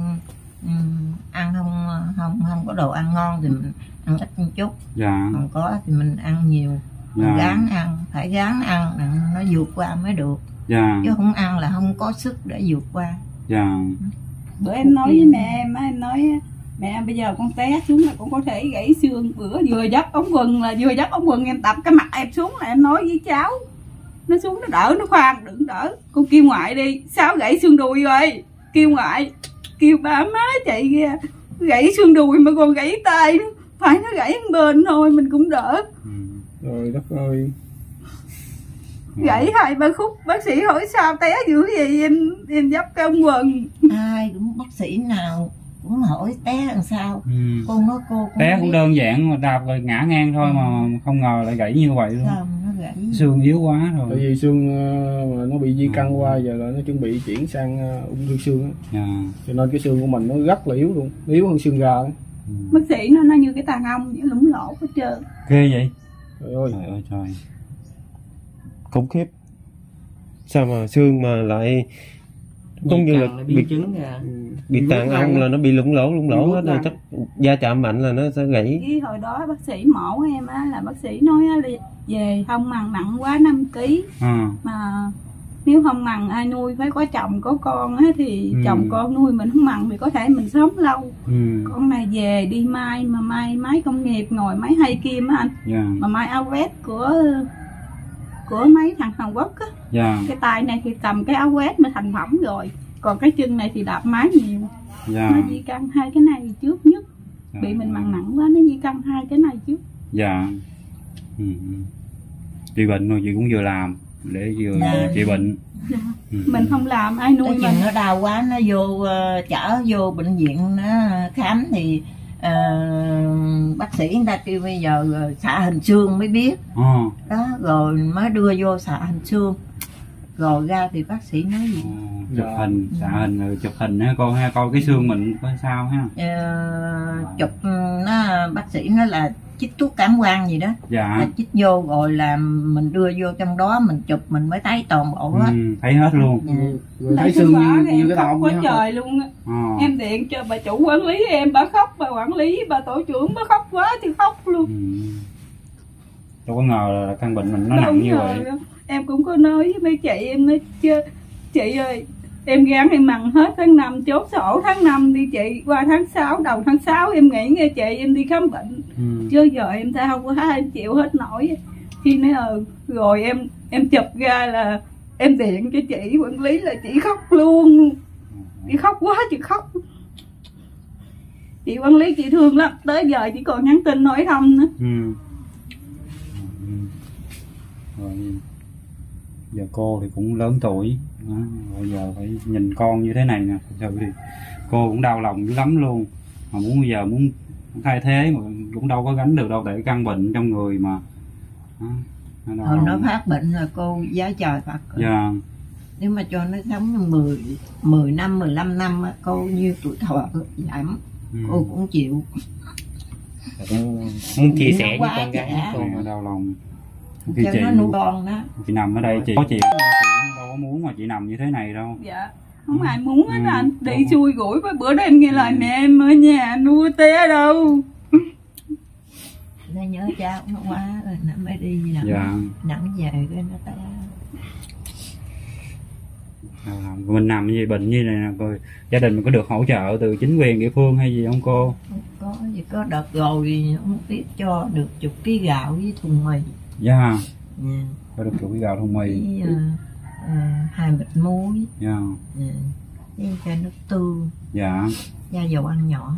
ăn không có đồ ăn ngon thì mình ăn ít một chút. Dạ. Còn có thì mình ăn nhiều. Mình ráng ăn, phải ráng ăn nó vượt qua mới được. Dạ. Chứ không ăn là không có sức để vượt qua. Dạ. Bữa em nói với mẹ em nói mẹ bây giờ con té xuống là con có thể gãy xương. Bữa vừa dấp ống quần em tập cái mặt em xuống là em nói với cháu nó xuống nó đỡ, nó khoan đừng đỡ, con kêu ngoại đi, sao gãy xương đùi rồi, kêu ngoại, kêu ba má chạy ra gãy xương đùi mà còn gãy tay nữa, phải nó gãy một bên thôi mình cũng đỡ. Trời đất ơi. Gãy 2-3 khúc, bác sĩ hỏi sao té dữ vậy, em dấp cái ống quần. Ai cũng bác sĩ nào cũng hỏi té làm sao. Cô nói cô té cũng đơn giản mà đạp rồi ngã ngang thôi mà không ngờ lại gãy như vậy luôn. Sao nó gãy? Xương yếu quá rồi. Tại vì xương mà nó bị di căn qua, giờ là nó chuẩn bị chuyển sang ung thư xương á. Cho nên cái xương của mình nó rất là yếu luôn, yếu hơn xương gà ấy. Bác sĩ nó như cái tàn ong như lủng lỗ hết trơn. Ghê vậy. Trời ơi. Trời ơi trời. Khủng khiếp. Sao mà xương mà lại cũng như là bị tàn ong là nó bị lủng lỗ hết rồi, chắc da chạm mạnh là nó sẽ gãy. Cái hồi đó bác sĩ mổ em á là bác sĩ nói là về không mằn nặng quá 5 kg. Mà nếu không mằn ai nuôi, phải có chồng có con á thì chồng con nuôi, mình không mằn thì có thể mình sống lâu. Con này về đi may mà may máy công nghiệp, ngồi máy hay kim á anh. Mà may áo vest của mấy thằng Hàn Quốc á. Cái tay này thì cầm cái áo vest mà thành phẩm rồi, còn cái chân này thì đạp máy nhiều. Nó di căn hai cái này trước nhất. Bị mình mằn nặng quá nó di căn hai cái này trước. Dạ. Trị bệnh rồi chị cũng vừa làm để vừa trị bệnh. Mình không làm ai nuôi mình. Nó đau quá nó vô chở vô bệnh viện nó khám thì bác sĩ người ta kêu bây giờ xạ hình xương mới biết. Đó rồi mới đưa vô xạ hình xương, rồi ra thì bác sĩ nói gì chụp hình, xạ hình rồi chụp hình ha con ha, coi cái xương mình có sao ha. Chụp nó bác sĩ nói là chích thuốc cảm quang gì đó. Chích vô rồi là mình đưa vô trong đó mình chụp mình mới thấy toàn bộ hết. Thấy hết luôn. Thấy xương như cái đầu quá trời luôn á. Em điện cho bà chủ quản lý em, bà khóc, bà quản lý, bà tổ trưởng bà khóc quá thì khóc luôn. Đâu có ngờ là căn bệnh mình nó nặng như vậy. Em cũng có nói với mấy chị, em nói chứ chị ơi em gắng em mặn hết tháng 5, chốt sổ tháng 5 đi chị, qua tháng 6, đầu tháng 6 em nghỉ nghe chị, em đi khám bệnh. Chứ giờ em sao không có em chịu hết nổi. Khi nói rồi em chụp ra là em điện cho chị quản lý là chị khóc luôn. Chị khóc quá chị khóc. Chị quản lý chị thương lắm, tới giờ chỉ còn nhắn tin nói thăm nữa. Rồi giờ cô thì cũng lớn tuổi đó, rồi giờ phải nhìn con như thế này nè, thật sự thì cô cũng đau lòng dữ lắm luôn, mà bây giờ muốn thay thế mà cũng đâu có gánh được đâu, tại căn bệnh trong người mà hồi nó phát bệnh là cô giá trời Phật rồi. Nếu mà cho nó sống 10 năm 15 năm cô nhiêu tuổi thọ giảm cô cũng chịu. Muốn chia sẻ với con gái cô đau lòng. Khi chị nó nuôi con đó, chị nằm ở đây chị có chuyện, chị đâu có muốn mà chị nằm như thế này đâu. Dạ không ai muốn hết anh, đi xui rủi với bữa đó em nghe lời mẹ em ở nhà nuôi té đâu. Nó nhớ cháu nó quá rồi nó mới đi nằm về cái nó té. Mình nằm như vậy bệnh như này nè, rồi gia đình mình có được hỗ trợ từ chính quyền địa phương hay gì không cô? Không có gì, có đợt rồi không biết cho được 10 kg gạo với thùng mì. Có được 10 kg gạo thùng mì. 2 bịch muối. Với chai nước tương. Gia dầu ăn nhỏ.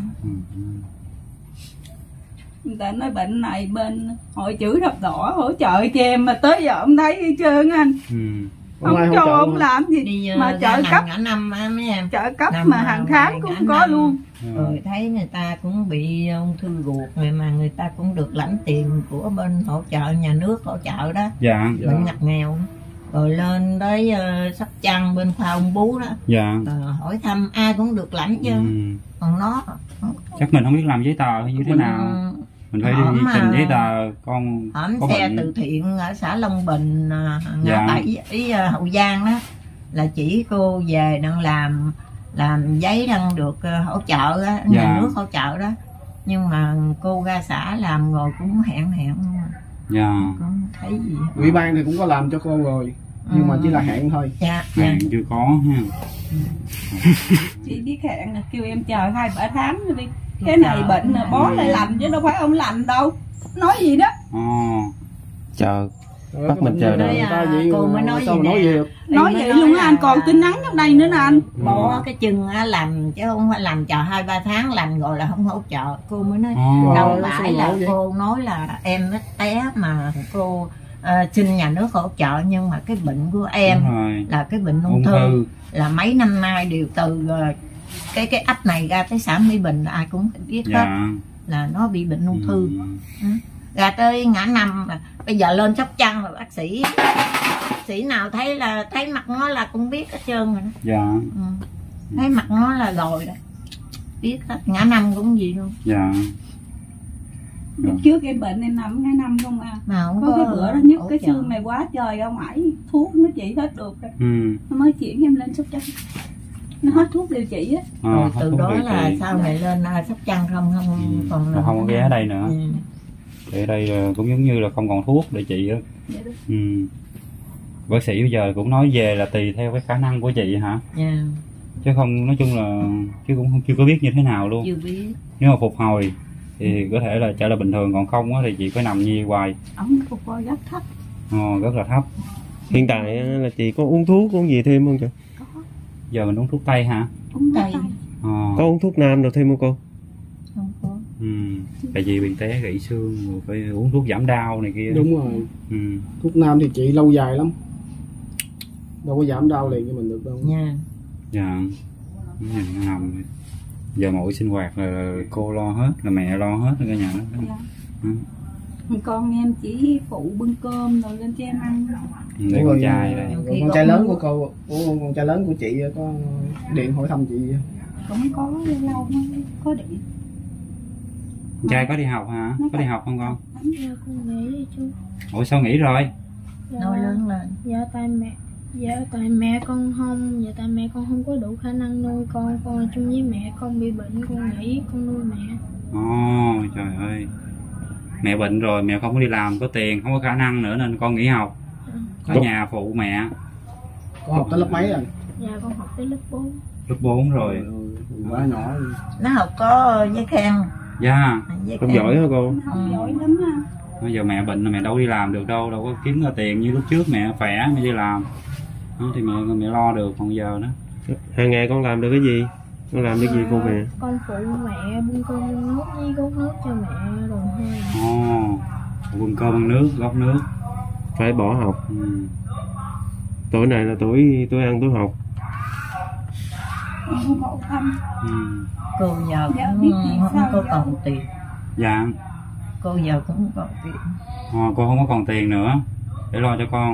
Người ta nói bệnh này bên Hội Chữ Thập Đỏ hỗ trợ cho em mà tới giờ không thấy hết trơn anh. Không cho ông làm gì đi, mà trợ cấp trợ cấp mà hàng tháng cũng có luôn. Rồi thấy người ta cũng bị ung thư ruột rồi mà người ta cũng được lãnh tiền của bên hỗ trợ nhà nước hỗ trợ đó. Bệnh ngặt nghèo rồi lên tới Sóc Trăng bên khoa ung bướu đó. Dạ. Hỏi thăm ai cũng được lãnh chứ. Còn nó chắc mình không biết làm giấy tờ hay như thế nào. Mình phải đi trình giấy tờ con có xe bệnh. từ thiện ở xã Long Bình, ngã bảy Hậu Giang đó, là chỉ cô về đang làm giấy đang được hỗ trợ á, nhà nước hỗ trợ đó. Nhưng mà cô ra xã làm rồi cũng hẹn cũng thấy gì. Ủy ban thì cũng có làm cho cô rồi, nhưng mà chỉ là hẹn thôi. Hẹn chưa có ha. Chị biết hẹn là kêu em chờ 2-3 tháng rồi đi. Cái này bệnh là bó lại lành chứ đâu phải ông lành đâu. Nói gì đó. Chờ bắt mình chờ đợi. Cô mới nói gì nè. Nói vậy luôn á anh, còn tin nhắn trong đây nữa nè anh. Bỏ cái chân làm chứ không phải làm chờ 2-3 tháng lành rồi là không hỗ trợ. Cô mới nói đâu phải là cô nói là em nó té mà cô xin nhà nước hỗ trợ, nhưng mà cái bệnh của em là cái bệnh ung thư là mấy năm nay đều từ cái ấp này ra tới xã Mỹ Bình là ai cũng biết hết là nó bị bệnh ung thư. Ra tới ngã năm, bây giờ lên Sóc Trăng rồi bác sĩ nào thấy mặt nó là cũng biết hết trơn rồi đó. Thấy mặt nó là rồi đó, biết hết. Ngã năm cũng gì luôn. Lúc trước em bệnh em nằm ngã năm không à, mà không có cái bữa đó nhức cái xương này quá trời ra ngoài, thuốc nó trị hết được rồi. Nó mới chuyển em lên Sóc Trăng, nó hết thuốc điều trị á. Rồi từ đó là sau này lên Sóc Trăng không còn không có ghé ở đây nữa. Thì ở đây cũng giống như là không còn thuốc để trị đó. Bác sĩ bây giờ cũng nói về là tùy theo cái khả năng của chị hả? Chứ không, nói chung là chứ cũng chưa có biết như thế nào luôn. Chưa biết. Nếu mà phục hồi thì có thể là trở lại bình thường, còn không thì chị phải nằm như hoài. Ông phục hồi rất thấp. Rất là thấp. Hiện tại là chị có uống thuốc uống gì thêm không chị? Có. Giờ mình uống thuốc tây hả? Uống tây. Có uống thuốc nam được thêm không cô? Không có. Tại vì bị té gãy xương rồi phải uống thuốc giảm đau này kia. Đúng rồi. Thuốc nam thì trị lâu dài lắm, đâu có giảm đau liền cho mình được đâu. Nhìn nằm giờ mọi sinh hoạt là cô lo hết, là mẹ lo hết cả nhà đó. Con em chỉ phụ bưng cơm rồi lên cho em ăn. Để con trai đây. Con trai lớn của cô, con trai lớn của chị có điện hỏi thăm chị cũng có lâu mới có điện. Con trai có đi học hả? Có đi học không con? Dạ con nghỉ đi chú. Ủa sao nghỉ rồi? Nói lớn lên. Dạ tại mẹ con không có đủ khả năng nuôi con chung với mẹ con bị bệnh, con nghỉ con nuôi mẹ. Trời ơi. Mẹ bệnh rồi, mẹ không có đi làm, có tiền, không có khả năng nữa nên con nghỉ học. Có nhà phụ mẹ. Con học tới lớp mấy rồi? Dạ con học tới lớp 4. Lớp 4 rồi. Quá nhỏ. Nó học có giấy khen. Không giỏi hả cô? Không giỏi lắm ha. Bây giờ mẹ bệnh là mẹ đâu đi làm được đâu có kiếm ra tiền như lúc trước mẹ khỏe mẹ đi làm. Thì mẹ lo được, còn giờ đó. Hàng ngày con làm được cái gì? Con làm cái gì cô mẹ? Con phụ mẹ bưng cơm bưng nước với gót nước cho mẹ rồi thôi. Bưng cơm bưng nước, gót nước. Phải bỏ học. Tuổi này là tuổi ăn tuổi học. Không hậu thăm. Cô giờ cũng không có còn tiền. Cô giờ cũng không còn tiền. Cô không có còn tiền nữa để lo cho con.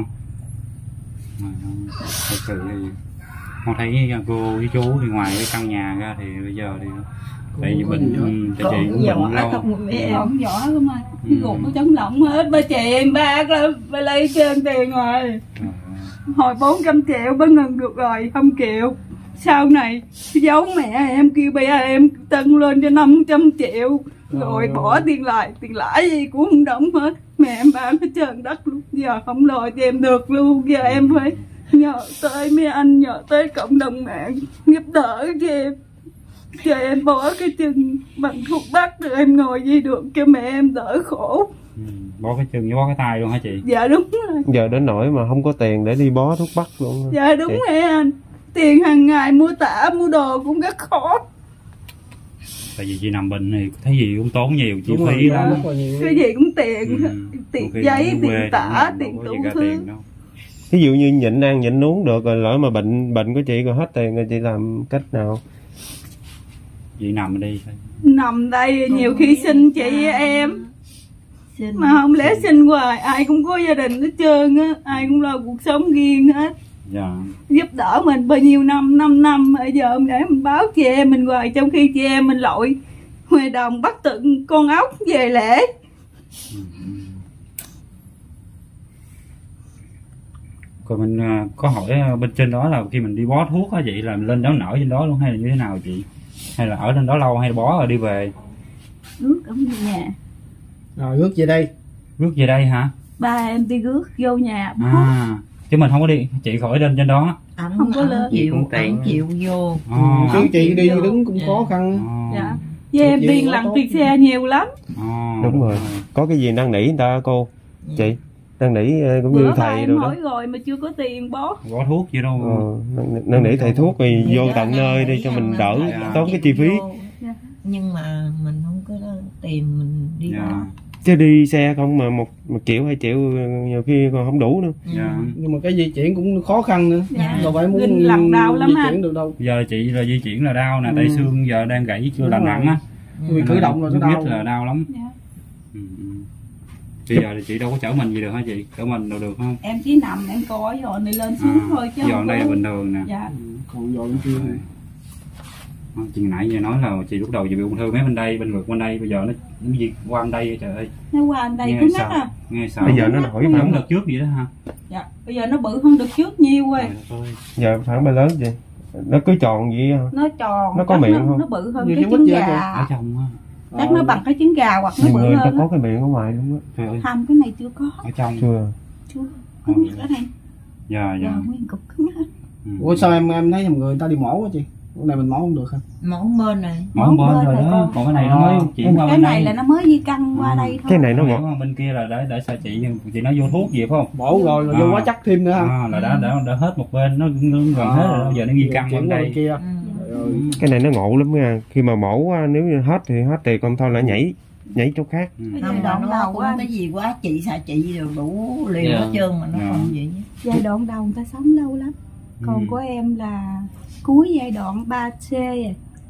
Thật sự thì con thấy cô với chú thì ngoài cái căn nhà ra thì bây giờ thì tại vì bệnh tại chị cũng bệnh lâu. Không giỏi không ơi, cái ruột nó chấn động hết, ba chị em bác lắm, ba lấy trên tiền rồi. Hồi 400 triệu ba ngừng được rồi, không chịu. Sau này giấu mẹ em kêu bây giờ em tăng lên cho 500 triệu rồi bỏ tiền lãi gì cũng không đóng hết. Mẹ em bán hết trơn đất luôn, giờ không lo cho em được luôn. Giờ em phải nhờ tới mấy anh, nhờ tới cộng đồng mạng giúp đỡ cho em. Giờ em bỏ cái chân bằng thuốc bắc rồi em ngồi gì được cho mẹ em đỡ khổ. Bó cái chân với bó cái tay luôn hả chị? Dạ đúng rồi. Giờ đến nỗi mà không có tiền để đi bó thuốc bắc luôn. Dạ đúng rồi anh. Tiền hàng ngày mua tả mua đồ cũng rất khó. Tại vì chị nằm bệnh thì thấy gì cũng tốn nhiều chi phí đó. Cái gì cũng tiền, tiền giấy, tiền tả, tiền đủ thứ. Ví dụ như nhịn ăn nhịn uống được rồi, lỡ mà bệnh của chị còn hết tiền rồi chị làm cách nào? Chị nằm ở đây. Nằm đây nhiều khi xin chị với em. Mà không lẽ xin hoài, ai cũng có gia đình hết trơn á, ai cũng lo cuộc sống riêng hết. giúp đỡ mình bao nhiêu năm, 5 năm bây giờ để mình báo chị em mình hoài, trong khi chị em mình lội ngoài đồng bắt từng con ốc về lễ. Còn mình có hỏi bên trên đó là khi mình đi bó thuốc á chị là mình lên đó nở trên đó luôn hay là như thế nào chị? Hay là ở trên đó lâu hay bó rồi đi về? Rước ở nhà. Rồi rước về đây. Rước về đây hả? Ba em đi rước vô nhà. Chứ mình không có đi, chị khỏi lên trên đó. Không có lên. Chịu vô. Chứ chị đi đứng cũng khó khăn. Dạ. Với em đi lần đi xe nhiều lắm. Đúng rồi. Có cái gì năn nỉ người ta cô? Chị năn nỉ cũng như thầy rồi đó. Hỏi rồi mà chưa có tiền bó thuốc gì đâu. Năn nỉ thầy thuốc thì vô tận nơi đi cho mình đỡ tốn cái chi phí. Nhưng mà mình không có tiền mình đi đó. Chứ đi xe không mà một triệu 2 triệu nhiều khi còn không đủ nữa. Nhưng mà cái di chuyển cũng khó khăn nữa. Đâu phải muốn lần đau lắm di chuyển được đâu. Giờ chị là di chuyển là đau nè, tay xương giờ đang gãy chưa lành nặng á. Vì cử động là nó đau. Là đau lắm. Bây giờ thì chị đâu có chở mình gì được hả chị? Chở mình đâu được không? Em chỉ nằm em coi rồi này lên xuống thôi chứ. Dọn đây là bình thường nè. Dạ. Còn dọn bên kia này. Chị nãy giờ nói là chị lúc đầu chị bị ung thư mấy bên đây, bên ngược bên đây, bây giờ nó gì qua bên đây trời ơi. Nó qua bên đây cứ ngắt à. Nghe sao? Bây giờ nó nổi khoảng đợt trước vậy đó ha. Dạ, bây giờ nó bự hơn đợt trước nhiều rồi. Giờ khoảng bao lớn vậy? Nó cứ tròn vậy hả? Nó tròn. Nó có miệng không? Nó bự hơn cái trứng gà. Ở trong á. Chắc nó bằng cái trứng gà hoặc nó bự hơn. Có cái miệng ở ngoài luôn á. Không, cái này chưa có. Ở trong. Chưa. Cứng nhất ở đây. Dạ. Nguyên cục cứng hết. Ủa sao em thấy người ta đi mổ quá chị? Cái này mình mổ không được hả? Mổ bên này. Mổ bên rồi đó. Còn cái này nó mới chuyển qua bên đây. Cái này là nó mới di căn qua đây thôi. Cái này nó ngọt. Bên kia là để sao chị nói vô thuốc gì phải không? Mổ rồi là vô quá chắc thêm nữa ha. Là đã hết một bên nó gần hết rồi, giờ nó di căn qua bên đây. Kia. Cái này nó ngộ lắm nha. Khi mà mổ nếu như hết thì còn thôi là nhảy chỗ khác. Giai đoạn đầu cũng cái gì quá chị xài chị đều đủ liền hết trơn mà nó không vậy. Giai đoạn đầu người ta sống lâu lắm. Còn của em là cuối giai đoạn 3C rồi.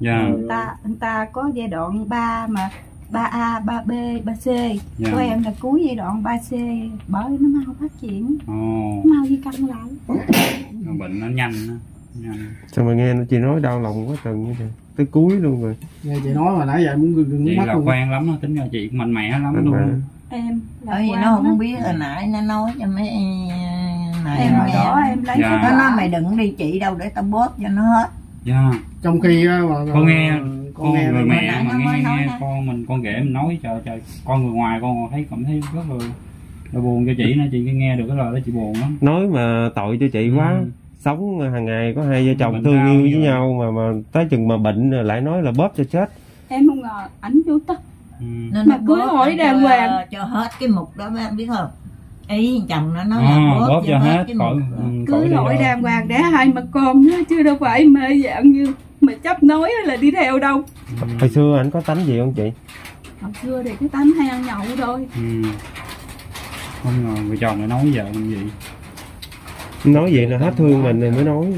Người ta có giai đoạn 3 mà 3A, 3B, 3C. Của em là cuối giai đoạn 3C bởi nó mau phát triển. Nó mau di căn lại. Bệnh nó nhanh. Sao mà nghe chị nói đau lòng quá chừng như vậy. Tới cuối luôn rồi. Nghe chị nói mà nãy giờ muốn chị mắt là luôn. quen lắm, tính ra chị mạnh mẽ lắm luôn. Em bởi vì nó không biết hồi nãy nó nói cho mấy này em hồi đó em lấy nó nói mày đừng đi chị đâu để tao bóp cho nó hết. Trong khi mà con nghe con người mẹ mà nghe con ghẻ mình nói trời con người ngoài con thấy cảm thấy rất là buồn cho chị nữa, chị nghe được cái lời đó chị buồn lắm. Nói mà tội cho chị quá. Sống hàng ngày có hai vợ chồng thương yêu với nhau mà tới chừng mà bệnh rồi lại nói là bóp cho chết. Em không ngờ ảnh vô tất. Nên mà cứ hỏi đàng hoàng cho hết cái mục đó em biết không? Ý chồng nó nói là bóp cho hết cứ hỏi đàng hoàng để hai mà con nữa chứ đâu phải mê dạng như mà chấp nói là đi theo đâu. Hồi xưa anh có tánh gì không chị? Hồi xưa thì cái tánh hay ăn nhậu thôi. Không ngờ người chồng lại nói vợ mình vậy. Nói vậy là hết thương mình rồi mới nói.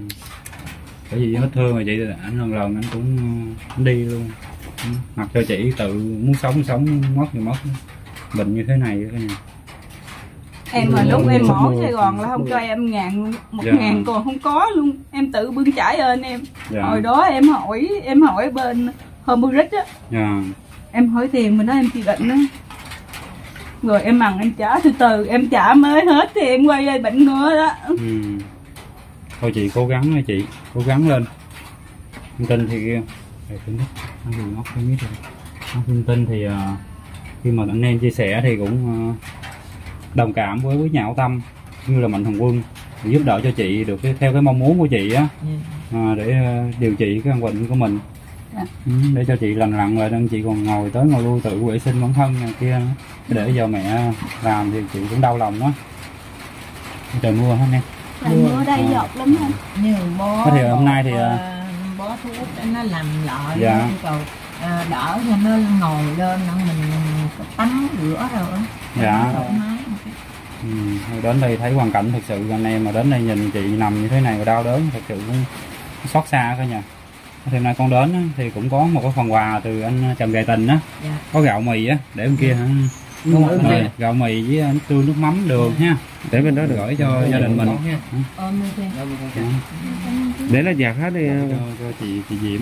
Bởi vì hết thương rồi chị anh lần anh cũng đi luôn. Mặc cho chị tự muốn sống mất thì mất. Bệnh như thế này cái này. Em mà lúc em mổ Sài Gòn là không cho em một ngàn còn không có luôn. Em tự bươn chải ơn em. Hồi đó em hỏi bên Homeric á. Em hỏi tiền mình đó em chỉ định á. Rồi em mằng em trả từ em trả mới hết thì em quay lại bệnh nữa đó. Thôi chị cố gắng nha chị, cố gắng lên. Thông tin thì thông tin thì khi mà anh em chia sẻ thì cũng đồng cảm với nhà hảo tâm như là mạnh thường quân giúp đỡ cho chị được theo cái mong muốn của chị á, để điều trị cái căn bệnh của mình. Để cho chị lành lặn lại nên chị còn ngồi lui tự vệ sinh bản thân này kia nữa. Để giờ mẹ làm thì chị cũng đau lòng quá. Trời mưa hết nè. Trời mưa đây giọt lắm anh. Nhưng bó thì hôm nay thì bó thuốc nó làm lợi rồi đỡ cho nó ngồi lên mình tắm rửa rồi. Đến đây thấy hoàn cảnh thực sự anh em mà đến đây nhìn chị nằm như thế này và đau đớn thật sự cũng xót xa cả nhà. Thì hôm nay con đến thì cũng có một cái phần quà từ anh Trần Gài Tình á, có gạo mì á để bên kia đúng rồi. Gạo mì với nước tương, nước mắm, đường ha, để bên đó được gửi cho gia đình mình. Để nó giặt hết đi cho chị Diễm.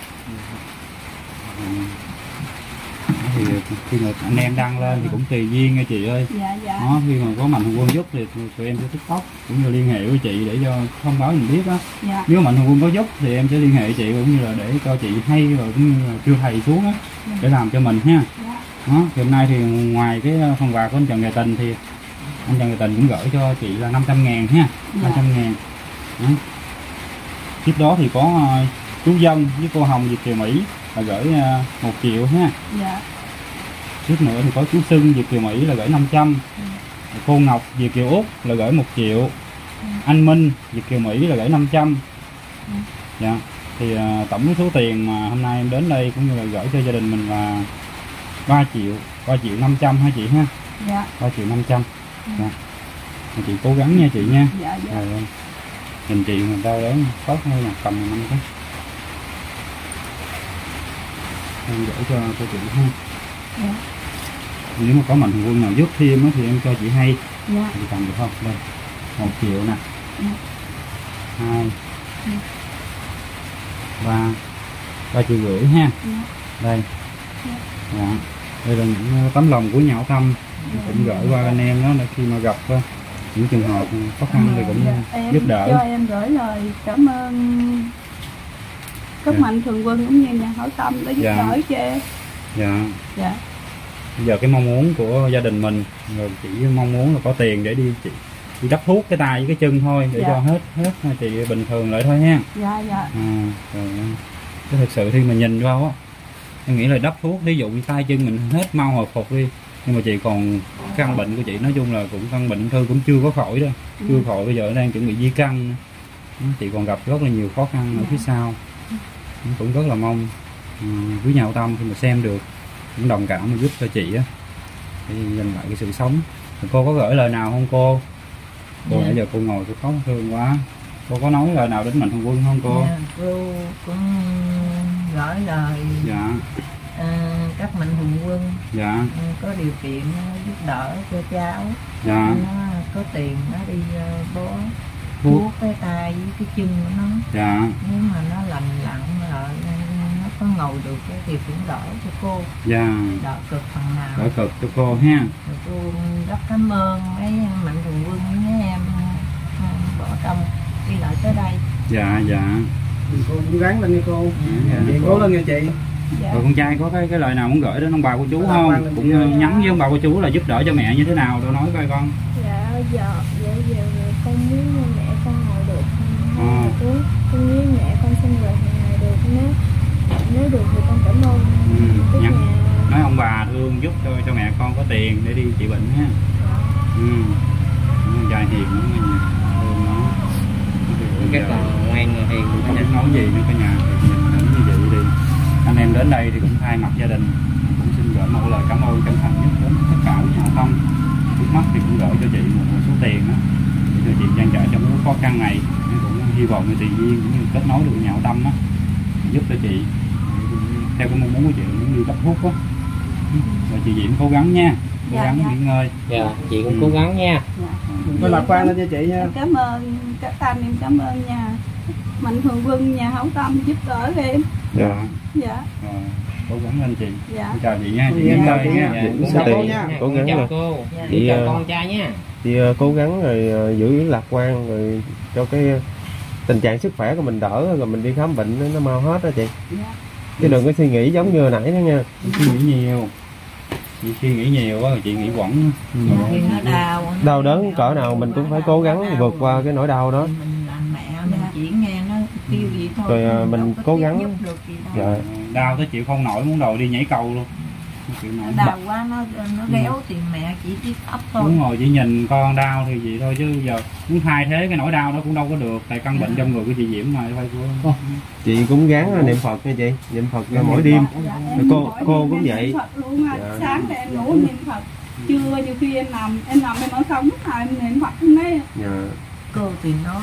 Thì khi mà anh em đăng lên thì cũng tùy duyên nha chị ơi. Dạ. Đó, khi mà có Mạnh Thường Quân giúp thì tụi em sẽ TikTok cũng như liên hệ với chị để cho thông báo mình biết đó. Dạ. Nếu Mạnh Thường Quân có giúp thì em sẽ liên hệ chị cũng như là để cho chị hay rồi cũng như là kêu thầy xuống á để làm cho mình ha. Đó, thì hôm nay thì ngoài cái phần quà của anh Trần Nghệ Tình thì anh Trần Nghệ Tình cũng gửi cho chị là 500.000 ha. 500.000. Đó. Tiếp đó thì có chú Dân với cô Hồng Việt Kiều Mỹ là gửi 1 triệu ha. Dạ. Tiếp nữa thì có chú Sưng Việt Kiều Mỹ là gửi 500. Cô Ngọc Việt Kiều Úc là gửi 1 triệu. Anh Minh Việt Kiều Mỹ là gửi 500. Dạ. Thì tổng cái số tiền mà hôm nay em đến đây cũng như là gửi cho gia đình mình là 3 triệu 500 ha chị ha. Dạ. 3 triệu 500. Dạ. Chị cố gắng nha chị nha. Dạ. Rồi, nhìn chị mà đau đớn tốt hơn là cầm năm cái. Em gửi cho chị ha. Dạ. Nếu mà có Mạnh Thường Quân nào giúp thêm thì em cho chị hay. Dạ. Chị cầm được không? Đây. 1 triệu nè. Dạ. 2. 3 triệu rưỡi ha. Dạ. Đây. Dạ. Đây là những tấm lòng của nhà hảo tâm cũng gửi qua anh em đó để khi mà gặp những trường hợp khó khăn thì cũng giúp đỡ. Cho em gửi lời cảm ơn các Mạnh Thường Quân cũng như nhà hảo tâm đã giúp đỡ cho em. Dạ. Bây giờ cái mong muốn của gia đình mình rồi chỉ mong muốn là có tiền để đi đắp thuốc cái tay với cái chân thôi để cho hết chị bình thường lại thôi ha. Dạ. Rồi cái thực sự khi mà nhìn vào á em nghĩ là đắp thuốc ví dụ tay chân mình hết mau hồi phục đi, nhưng mà chị còn căn bệnh của chị nói chung là cũng căn bệnh ung thư cũng chưa có khỏi đâu, chưa khỏi, bây giờ đang chuẩn bị di căn, chị còn gặp rất là nhiều khó khăn ở phía sau. Cũng rất là mong quý nhà hảo tâm khi mà xem được cũng đồng cảm và giúp cho chị á để giành lại cái sự sống. Cô có gửi lời nào không cô? Cô nãy giờ cô ngồi cô khóc thương quá, cô có nói lời nào đến Mạnh Thường Quân không cô? Cô cũng gửi lời các Mạnh Thường Quân có điều kiện giúp đỡ cho cháu, nó có tiền nó đi bó thuốc cái tay với cái chân của nó. Nếu mà nó lành lặn lại nó có ngồi được thì cũng đỡ cho cô. Đỡ cực phần nào. Đỡ cực cho cô ha. Cô rất cảm ơn mấy Mạnh Thường Quân với em bỏ công đi lại tới đây. Cô cố gắng lên nha cô. Chị cố lên nha chị. Rồi con trai có cái lời nào muốn gửi đến ông bà cô chú không? Cũng nhắn với ông bà cô chú là giúp đỡ cho mẹ như thế nào rồi nói coi con. Giờ con muốn mẹ con ngồi được con muốn mẹ con sinh về hàng ngày được, nếu được thì con cảm ơn. Nói ông bà thương giúp cho mẹ con có tiền để đi trị bệnh ha. Trai hiền lắm cả nhà, thương nó. Cái còn ngoan hiền không biết nói gì nữa cả nhà, nhìn ảnh như vậy đi. Anh em đến đây thì cũng thay mặt gia đình cũng xin gửi một lời cảm ơn chân thành nhất đến tất cả nhà hảo tâm. Trước mắt thì cũng gửi cho chị một số tiền đó để cho chị trang trải trong lúc khó khăn này, nhưng cũng hy vọng người tiền duyên cũng như kết nối được nhà hảo tâm đó giúp cho chị theo cái mong muốn của chị muốn đi đắp thuốc đó. Rồi chị Diễm cố gắng nha, cố gắng nghỉ ngơi. Chị cũng cố gắng nha. Có lạc quan lên cho chị nha. Cảm ơn các anh, em cảm ơn nhà Mạnh Thường Quân, nhà hảo tâm giúp đỡ em. Cố gắng lên chị. Chào chị nha, chị nghỉ ngơi nha. Cố gắng chào cô. Chị chào con trai nha. Chị cố gắng rồi giữ lạc quan rồi cho cái tình trạng sức khỏe của mình đỡ rồi mình đi khám bệnh nó mau hết đó chị. Chứ đừng có suy nghĩ giống như hồi nãy đó nha. Suy nghĩ nhiều. Chị suy nghĩ nhiều quá rồi chị nghĩ quẩn. Đau đớn cỡ nào mình cũng phải cố gắng vượt qua cái nỗi đau đó. Mình làm mẹ mình chỉ nghe nó kêu gì thôi. Rồi mình cố gắng. Đau tới chịu không nổi, muốn đòi đi nhảy cầu luôn. Đau quá nó ghéo thì mẹ chỉ ấp thôi. Đúng rồi, chỉ nhìn con đau thì vậy thôi, chứ giờ muốn thay thế cái nỗi đau đó cũng đâu có được, tại căn bệnh trong người của chị Diễm mà phải của. Chị cũng gắng niệm Phật nha chị, niệm Phật mỗi đêm. Cô cũng vậy. Sáng thì em ngủ niệm Phật, trưa nhiều khi em nằm em ở sống em niệm Phật hôm nay. Cô thì nói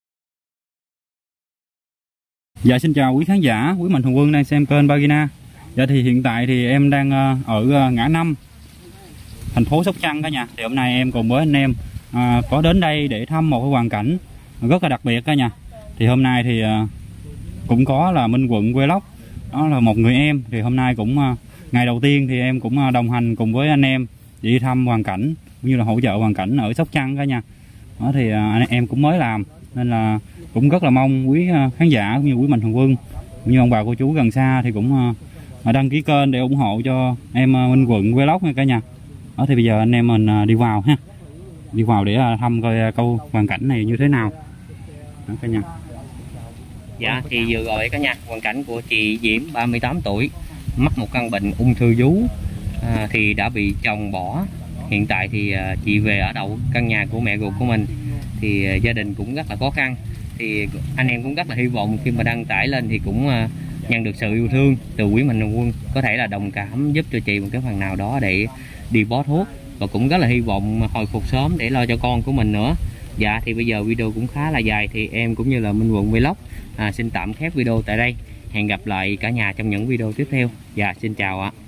Dạ xin chào quý khán giả, quý Mạnh Thường Quân đang xem kênh Bagina. Dạ thì hiện tại thì em đang ở ngã năm, thành phố Sóc Trăng cả nhà. Thì hôm nay em cùng với anh em có đến đây để thăm một cái hoàn cảnh rất là đặc biệt cả nhà. Thì hôm nay thì cũng có là Minh Quận Vlog, đó là một người em. Thì hôm nay cũng ngày đầu tiên thì em cũng đồng hành cùng với anh em đi thăm hoàn cảnh cũng như là hỗ trợ hoàn cảnh ở Sóc Trăng cả nhà. Đó thì anh em cũng mới làm nên là cũng rất là mong quý khán giả cũng như quý mạnh thường quân cũng như ông bà cô chú gần xa thì cũng đăng ký kênh để ủng hộ cho em Minh Quận Vlog nha cả nhà. Đó thì bây giờ anh em mình đi vào ha, đi vào để thăm coi câu hoàn cảnh này như thế nào đó cả nhà. Dạ thì vừa rồi cả nhà, hoàn cảnh của chị Diễm 38 tuổi mắc một căn bệnh ung thư vú, thì đã bị chồng bỏ. Hiện tại thì chị về ở đậu căn nhà của mẹ ruột của mình, thì gia đình cũng rất là khó khăn. Thì anh em cũng rất là hy vọng khi mà đăng tải lên thì cũng nhận được sự yêu thương từ quý mạnh thường quân, có thể là đồng cảm giúp cho chị một cái phần nào đó để đi bó thuốc, và cũng rất là hy vọng hồi phục sớm để lo cho con của mình nữa. Dạ thì bây giờ video cũng khá là dài, thì em cũng như là Minh Quận Vlog xin tạm khép video tại đây. Hẹn gặp lại cả nhà trong những video tiếp theo. Dạ xin chào ạ.